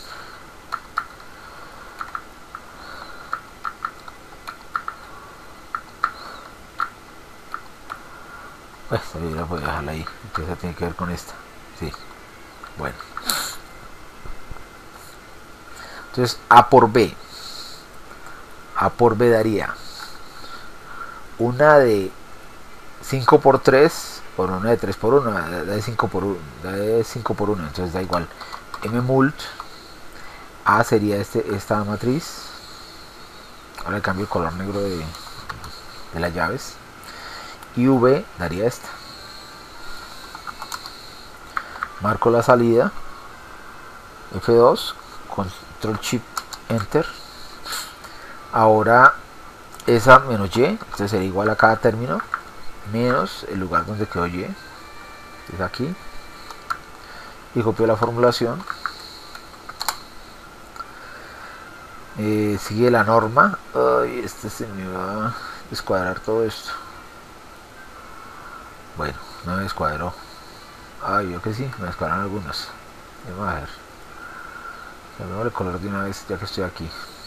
Pues esta la voy a dejarla ahí. Que esa tiene que ver con esta. Sí. Bueno. Entonces A por B. A por B daría una de cinco por tres por una de tres por uno, da de cinco por uno, da de cinco por uno, entonces da igual. mmult A sería este, esta matriz. Ahora le cambio el color negro de, de las llaves. Y V daría esta. Marco la salida. F dos. Control Shift Enter. Ahora esa menos Y. Entonces sería igual a cada término. Menos el lugar donde quedó Y. Es aquí. Y copio la formulación. Eh, sigue la norma. Ay, este se me va a descuadrar todo esto. Bueno, no me descuadró. Ay, yo que sí, me descuadraron algunos. Vamos a ver. Cambiamos el color de una vez ya que estoy aquí.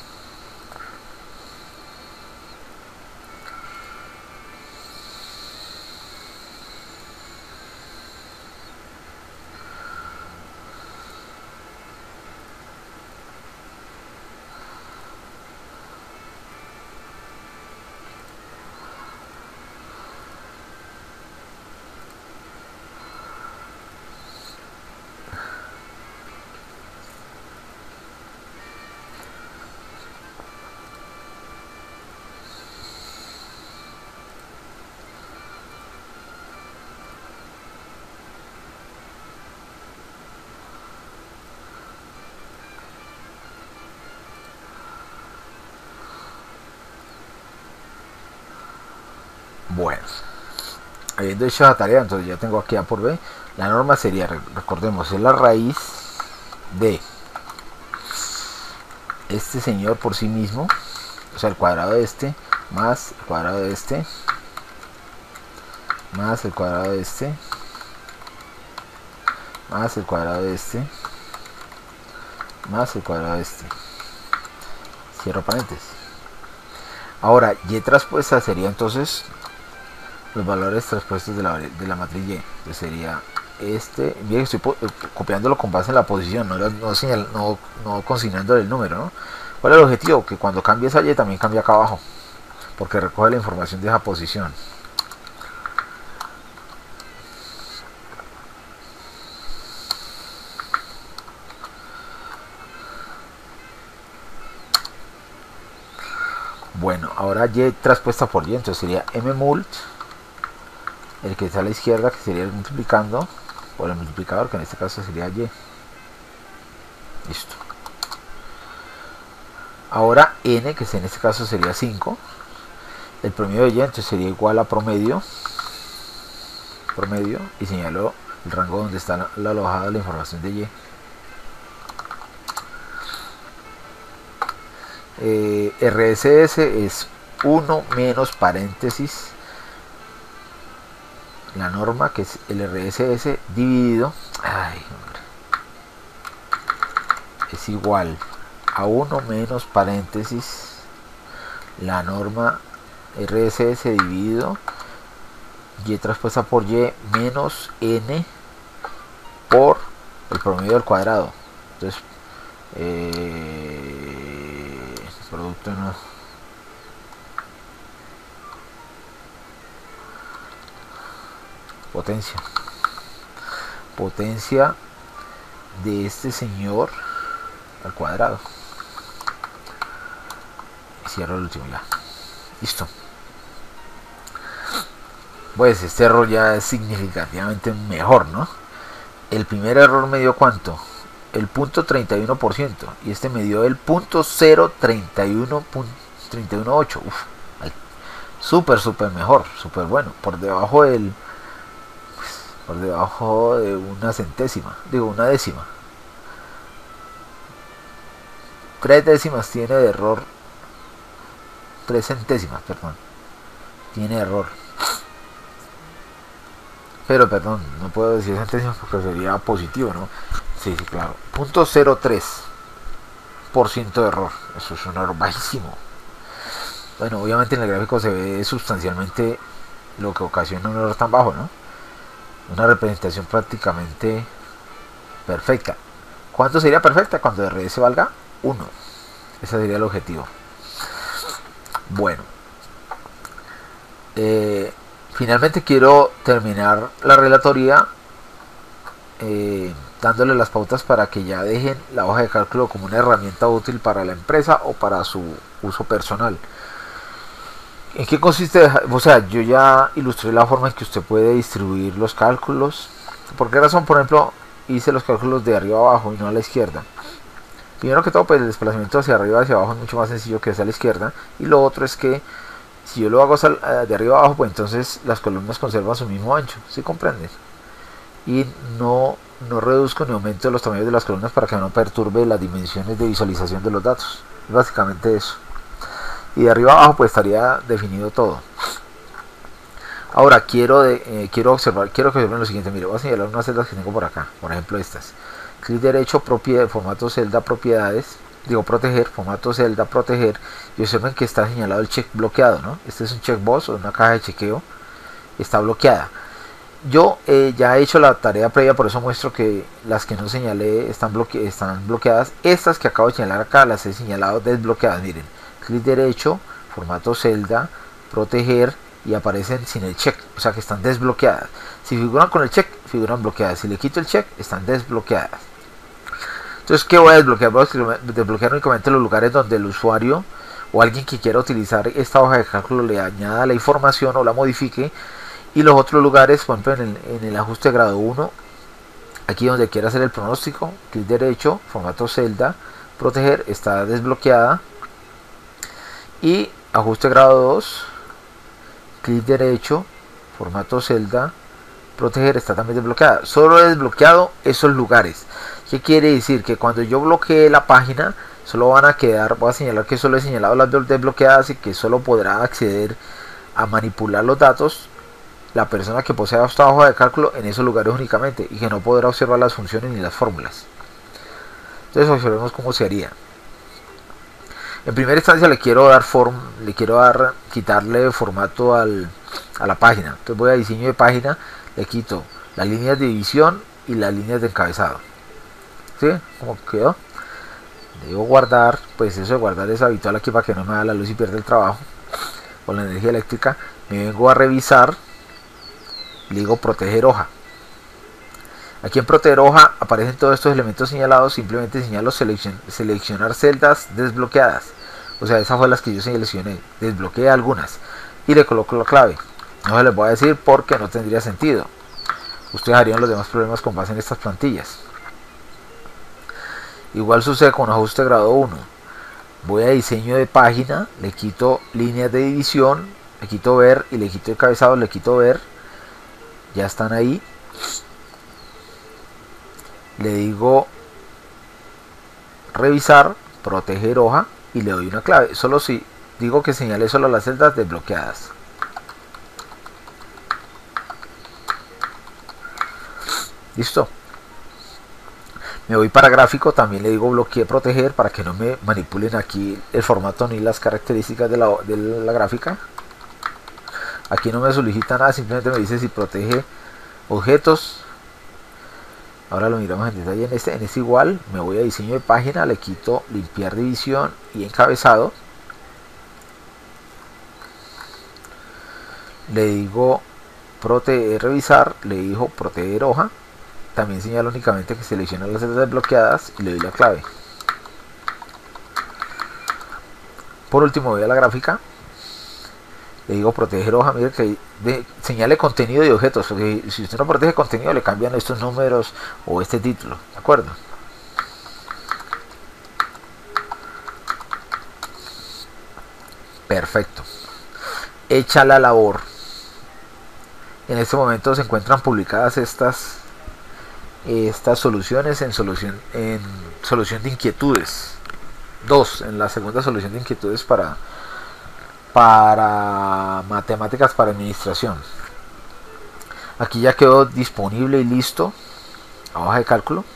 Bueno, habiendo hecho la tarea, entonces ya tengo aquí A por B. La norma sería, recordemos, es la raíz de este señor por sí mismo, o sea, el cuadrado de este, más el cuadrado de este, más el cuadrado de este, más el cuadrado de este, más el cuadrado de este. Cierro paréntesis. Ahora, Y traspuesta sería entonces los valores traspuestos de la, de la matriz Y. Entonces sería este, bien, estoy copiándolo con base en la posición, no, no, señal, no, no consignándole el número, ¿no? ¿Cuál es el objetivo? Que cuando cambie esa Y también cambie acá abajo, porque recoge la información de esa posición. Bueno, ahora Y traspuesta por Y, entonces sería mmult, el que está a la izquierda, que sería el multiplicando por el multiplicador, que en este caso sería Y. Listo. Ahora N, que en este caso sería cinco, el promedio de Y entonces sería igual a promedio, promedio, y señalo el rango donde está la, la alojada la información de Y. Eh, R S S es uno menos paréntesis la norma, que es el R S S dividido, ay, hombre, es igual a uno menos paréntesis la norma R S S dividido Y traspuesta por Y menos N por el promedio del cuadrado. Entonces eh, producto no potencia potencia de este señor al cuadrado. Cierro el último ya. Listo. Pues este error ya es significativamente mejor, ¿no? El primer error me dio ¿cuánto? el punto treinta y uno por ciento y este me dio el punto cero treinta y uno ocho. Uf, súper súper mejor, súper bueno, por debajo del por debajo de una centésima, digo una décima, tres décimas tiene de error, tres centésimas, perdón, tiene error. Pero perdón, no puedo decir centésimas porque sería positivo, ¿no? Sí, sí, claro. punto cero tres por ciento de error. Eso es un error bajísimo. Bueno, obviamente en el gráfico se ve sustancialmente lo que ocasiona un error tan bajo, ¿no? Una representación prácticamente perfecta. ¿Cuánto sería perfecta? Cuando R S valga uno. Ese sería el objetivo. Bueno. Eh... Finalmente quiero terminar la relatoría eh, dándole las pautas para que ya dejen la hoja de cálculo como una herramienta útil para la empresa o para su uso personal. ¿En qué consiste? O sea, yo ya ilustré la forma en que usted puede distribuir los cálculos. ¿Por qué razón? Por ejemplo, hice los cálculos de arriba a abajo y no a la izquierda. Primero que todo, pues el desplazamiento hacia arriba y hacia abajo es mucho más sencillo que hacia la izquierda. Y lo otro es que si yo lo hago de arriba a abajo, pues entonces las columnas conservan su mismo ancho, ¿sí comprendes? Y no, no reduzco ni aumento los tamaños de las columnas para que no perturbe las dimensiones de visualización de los datos. Básicamente eso. Y de arriba a abajo pues estaría definido todo. Ahora quiero, de, eh, quiero observar, quiero que observen lo siguiente. Mire, voy a señalar unas celdas que tengo por acá, por ejemplo estas. Clic derecho, propiedad, formato celda, propiedades. Digo proteger, formato celda, proteger, y observen que está señalado el check bloqueado, ¿no? Este es un checkbox o una caja de chequeo, está bloqueada. Yo eh, ya he hecho la tarea previa, por eso muestro que las que no señalé están, bloque están bloqueadas. Estas que acabo de señalar acá las he señalado desbloqueadas. Miren, clic derecho, formato celda, proteger, y aparecen sin el check, o sea que están desbloqueadas. Si figuran con el check, figuran bloqueadas. Si le quito el check, están desbloqueadas. Entonces, ¿qué voy a desbloquear? Voy a desbloquear únicamente los lugares donde el usuario o alguien que quiera utilizar esta hoja de cálculo le añada la información o la modifique. Y los otros lugares, por ejemplo, en el, en el ajuste de grado uno, aquí donde quiera hacer el pronóstico, clic derecho, formato celda, proteger, está desbloqueada. Y ajuste grado dos, clic derecho, formato celda, proteger, está también desbloqueada. Solo he desbloqueado esos lugares. ¿Qué quiere decir? Que cuando yo bloquee la página, solo van a quedar, voy a señalar que solo he señalado las desbloqueadas y que solo podrá acceder a manipular los datos la persona que posea esta hoja de cálculo en esos lugares únicamente, y que no podrá observar las funciones ni las fórmulas. Entonces observemos cómo se haría. En primera instancia le quiero dar form, le quiero dar, quitarle formato al, a la página. Entonces voy a diseño de página, le quito las líneas de división y las líneas de encabezado. ¿Sí? ¿Cómo quedó? Debo guardar, pues eso de guardar es habitual aquí para que no me da la luz y pierda el trabajo o la energía eléctrica. Me vengo a revisar, le digo proteger hoja. Aquí en proteger hoja aparecen todos estos elementos señalados. Simplemente señalo seleccion, seleccionar celdas desbloqueadas. O sea, esas fue las que yo seleccioné. Desbloqueé algunas y le coloco la clave. No se les voy a decir porque no tendría sentido. Ustedes harían los demás problemas con base en estas plantillas. Igual sucede con ajuste grado uno. Voy a diseño de página, le quito líneas de división, le quito ver y le quito encabezado, le quito ver. Ya están ahí. Le digo revisar, proteger hoja y le doy una clave. Solo si digo que señale solo las celdas desbloqueadas. Listo. Me voy para gráfico, también le digo bloquear, proteger, para que no me manipulen aquí el formato ni las características de la, de la gráfica. Aquí no me solicita nada, simplemente me dice si protege objetos. Ahora lo miramos en detalle. En este, en este igual, me voy a diseño de página, le quito limpiar división y encabezado. Le digo proteger, revisar, le digo proteger hoja. También señalo únicamente que selecciona las celdas desbloqueadas y le doy la clave. Por último voy a la gráfica, le digo proteger hoja, mire que de, señale contenido de objetos, porque si usted no protege contenido le cambian estos números o este título, ¿de acuerdo? Perfecto. Hecha la labor. En este momento se encuentran publicadas estas estas soluciones en solución en solución de inquietudes dos, en la segunda solución de inquietudes para para matemáticas para administración. Aquí ya quedó disponible y listo la hoja de cálculo.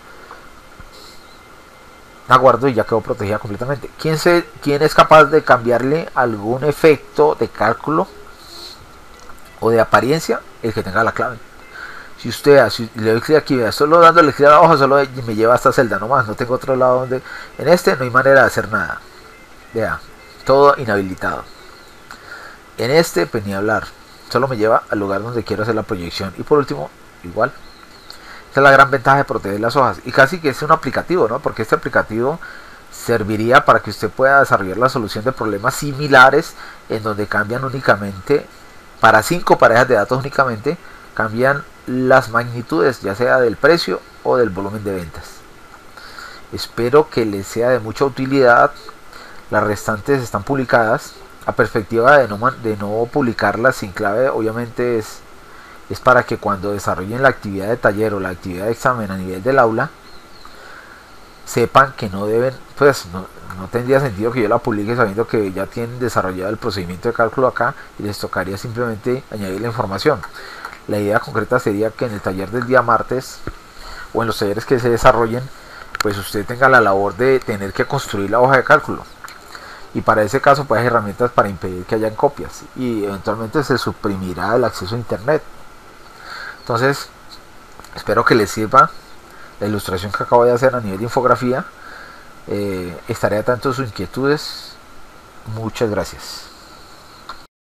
La guardo y ya quedó protegida completamente. ¿Quién, se, ¿Quién es capaz de cambiarle algún efecto de cálculo o de apariencia? El que tenga la clave. Si usted hace, le doy clic aquí, vea, solo dándole clic a la hoja, solo me lleva a esta celda nomás, no tengo otro lado donde... En este no hay manera de hacer nada. Vea, todo inhabilitado. En este, pues ni hablar, solo me lleva al lugar donde quiero hacer la proyección. Y por último, igual. Esta es la gran ventaja de proteger las hojas. Y casi que es un aplicativo, ¿no? Porque este aplicativo serviría para que usted pueda desarrollar la solución de problemas similares en donde cambian únicamente, para cinco parejas de datos únicamente, cambian las magnitudes, ya sea del precio o del volumen de ventas. Espero que les sea de mucha utilidad. Las restantes están publicadas. La perspectiva de no, de no publicarlas sin clave obviamente es, es para que cuando desarrollen la actividad de taller o la actividad de examen a nivel del aula, sepan que no deben, pues no, no tendría sentido que yo la publique sabiendo que ya tienen desarrollado el procedimiento de cálculo acá y les tocaría simplemente añadir la información. La idea concreta sería que en el taller del día martes o en los talleres que se desarrollen, pues usted tenga la labor de tener que construir la hoja de cálculo. Y para ese caso pues hay herramientas para impedir que hayan copias y eventualmente se suprimirá el acceso a internet. Entonces espero que les sirva la ilustración que acabo de hacer a nivel de infografía. Eh, estaré atento a sus inquietudes. Muchas gracias.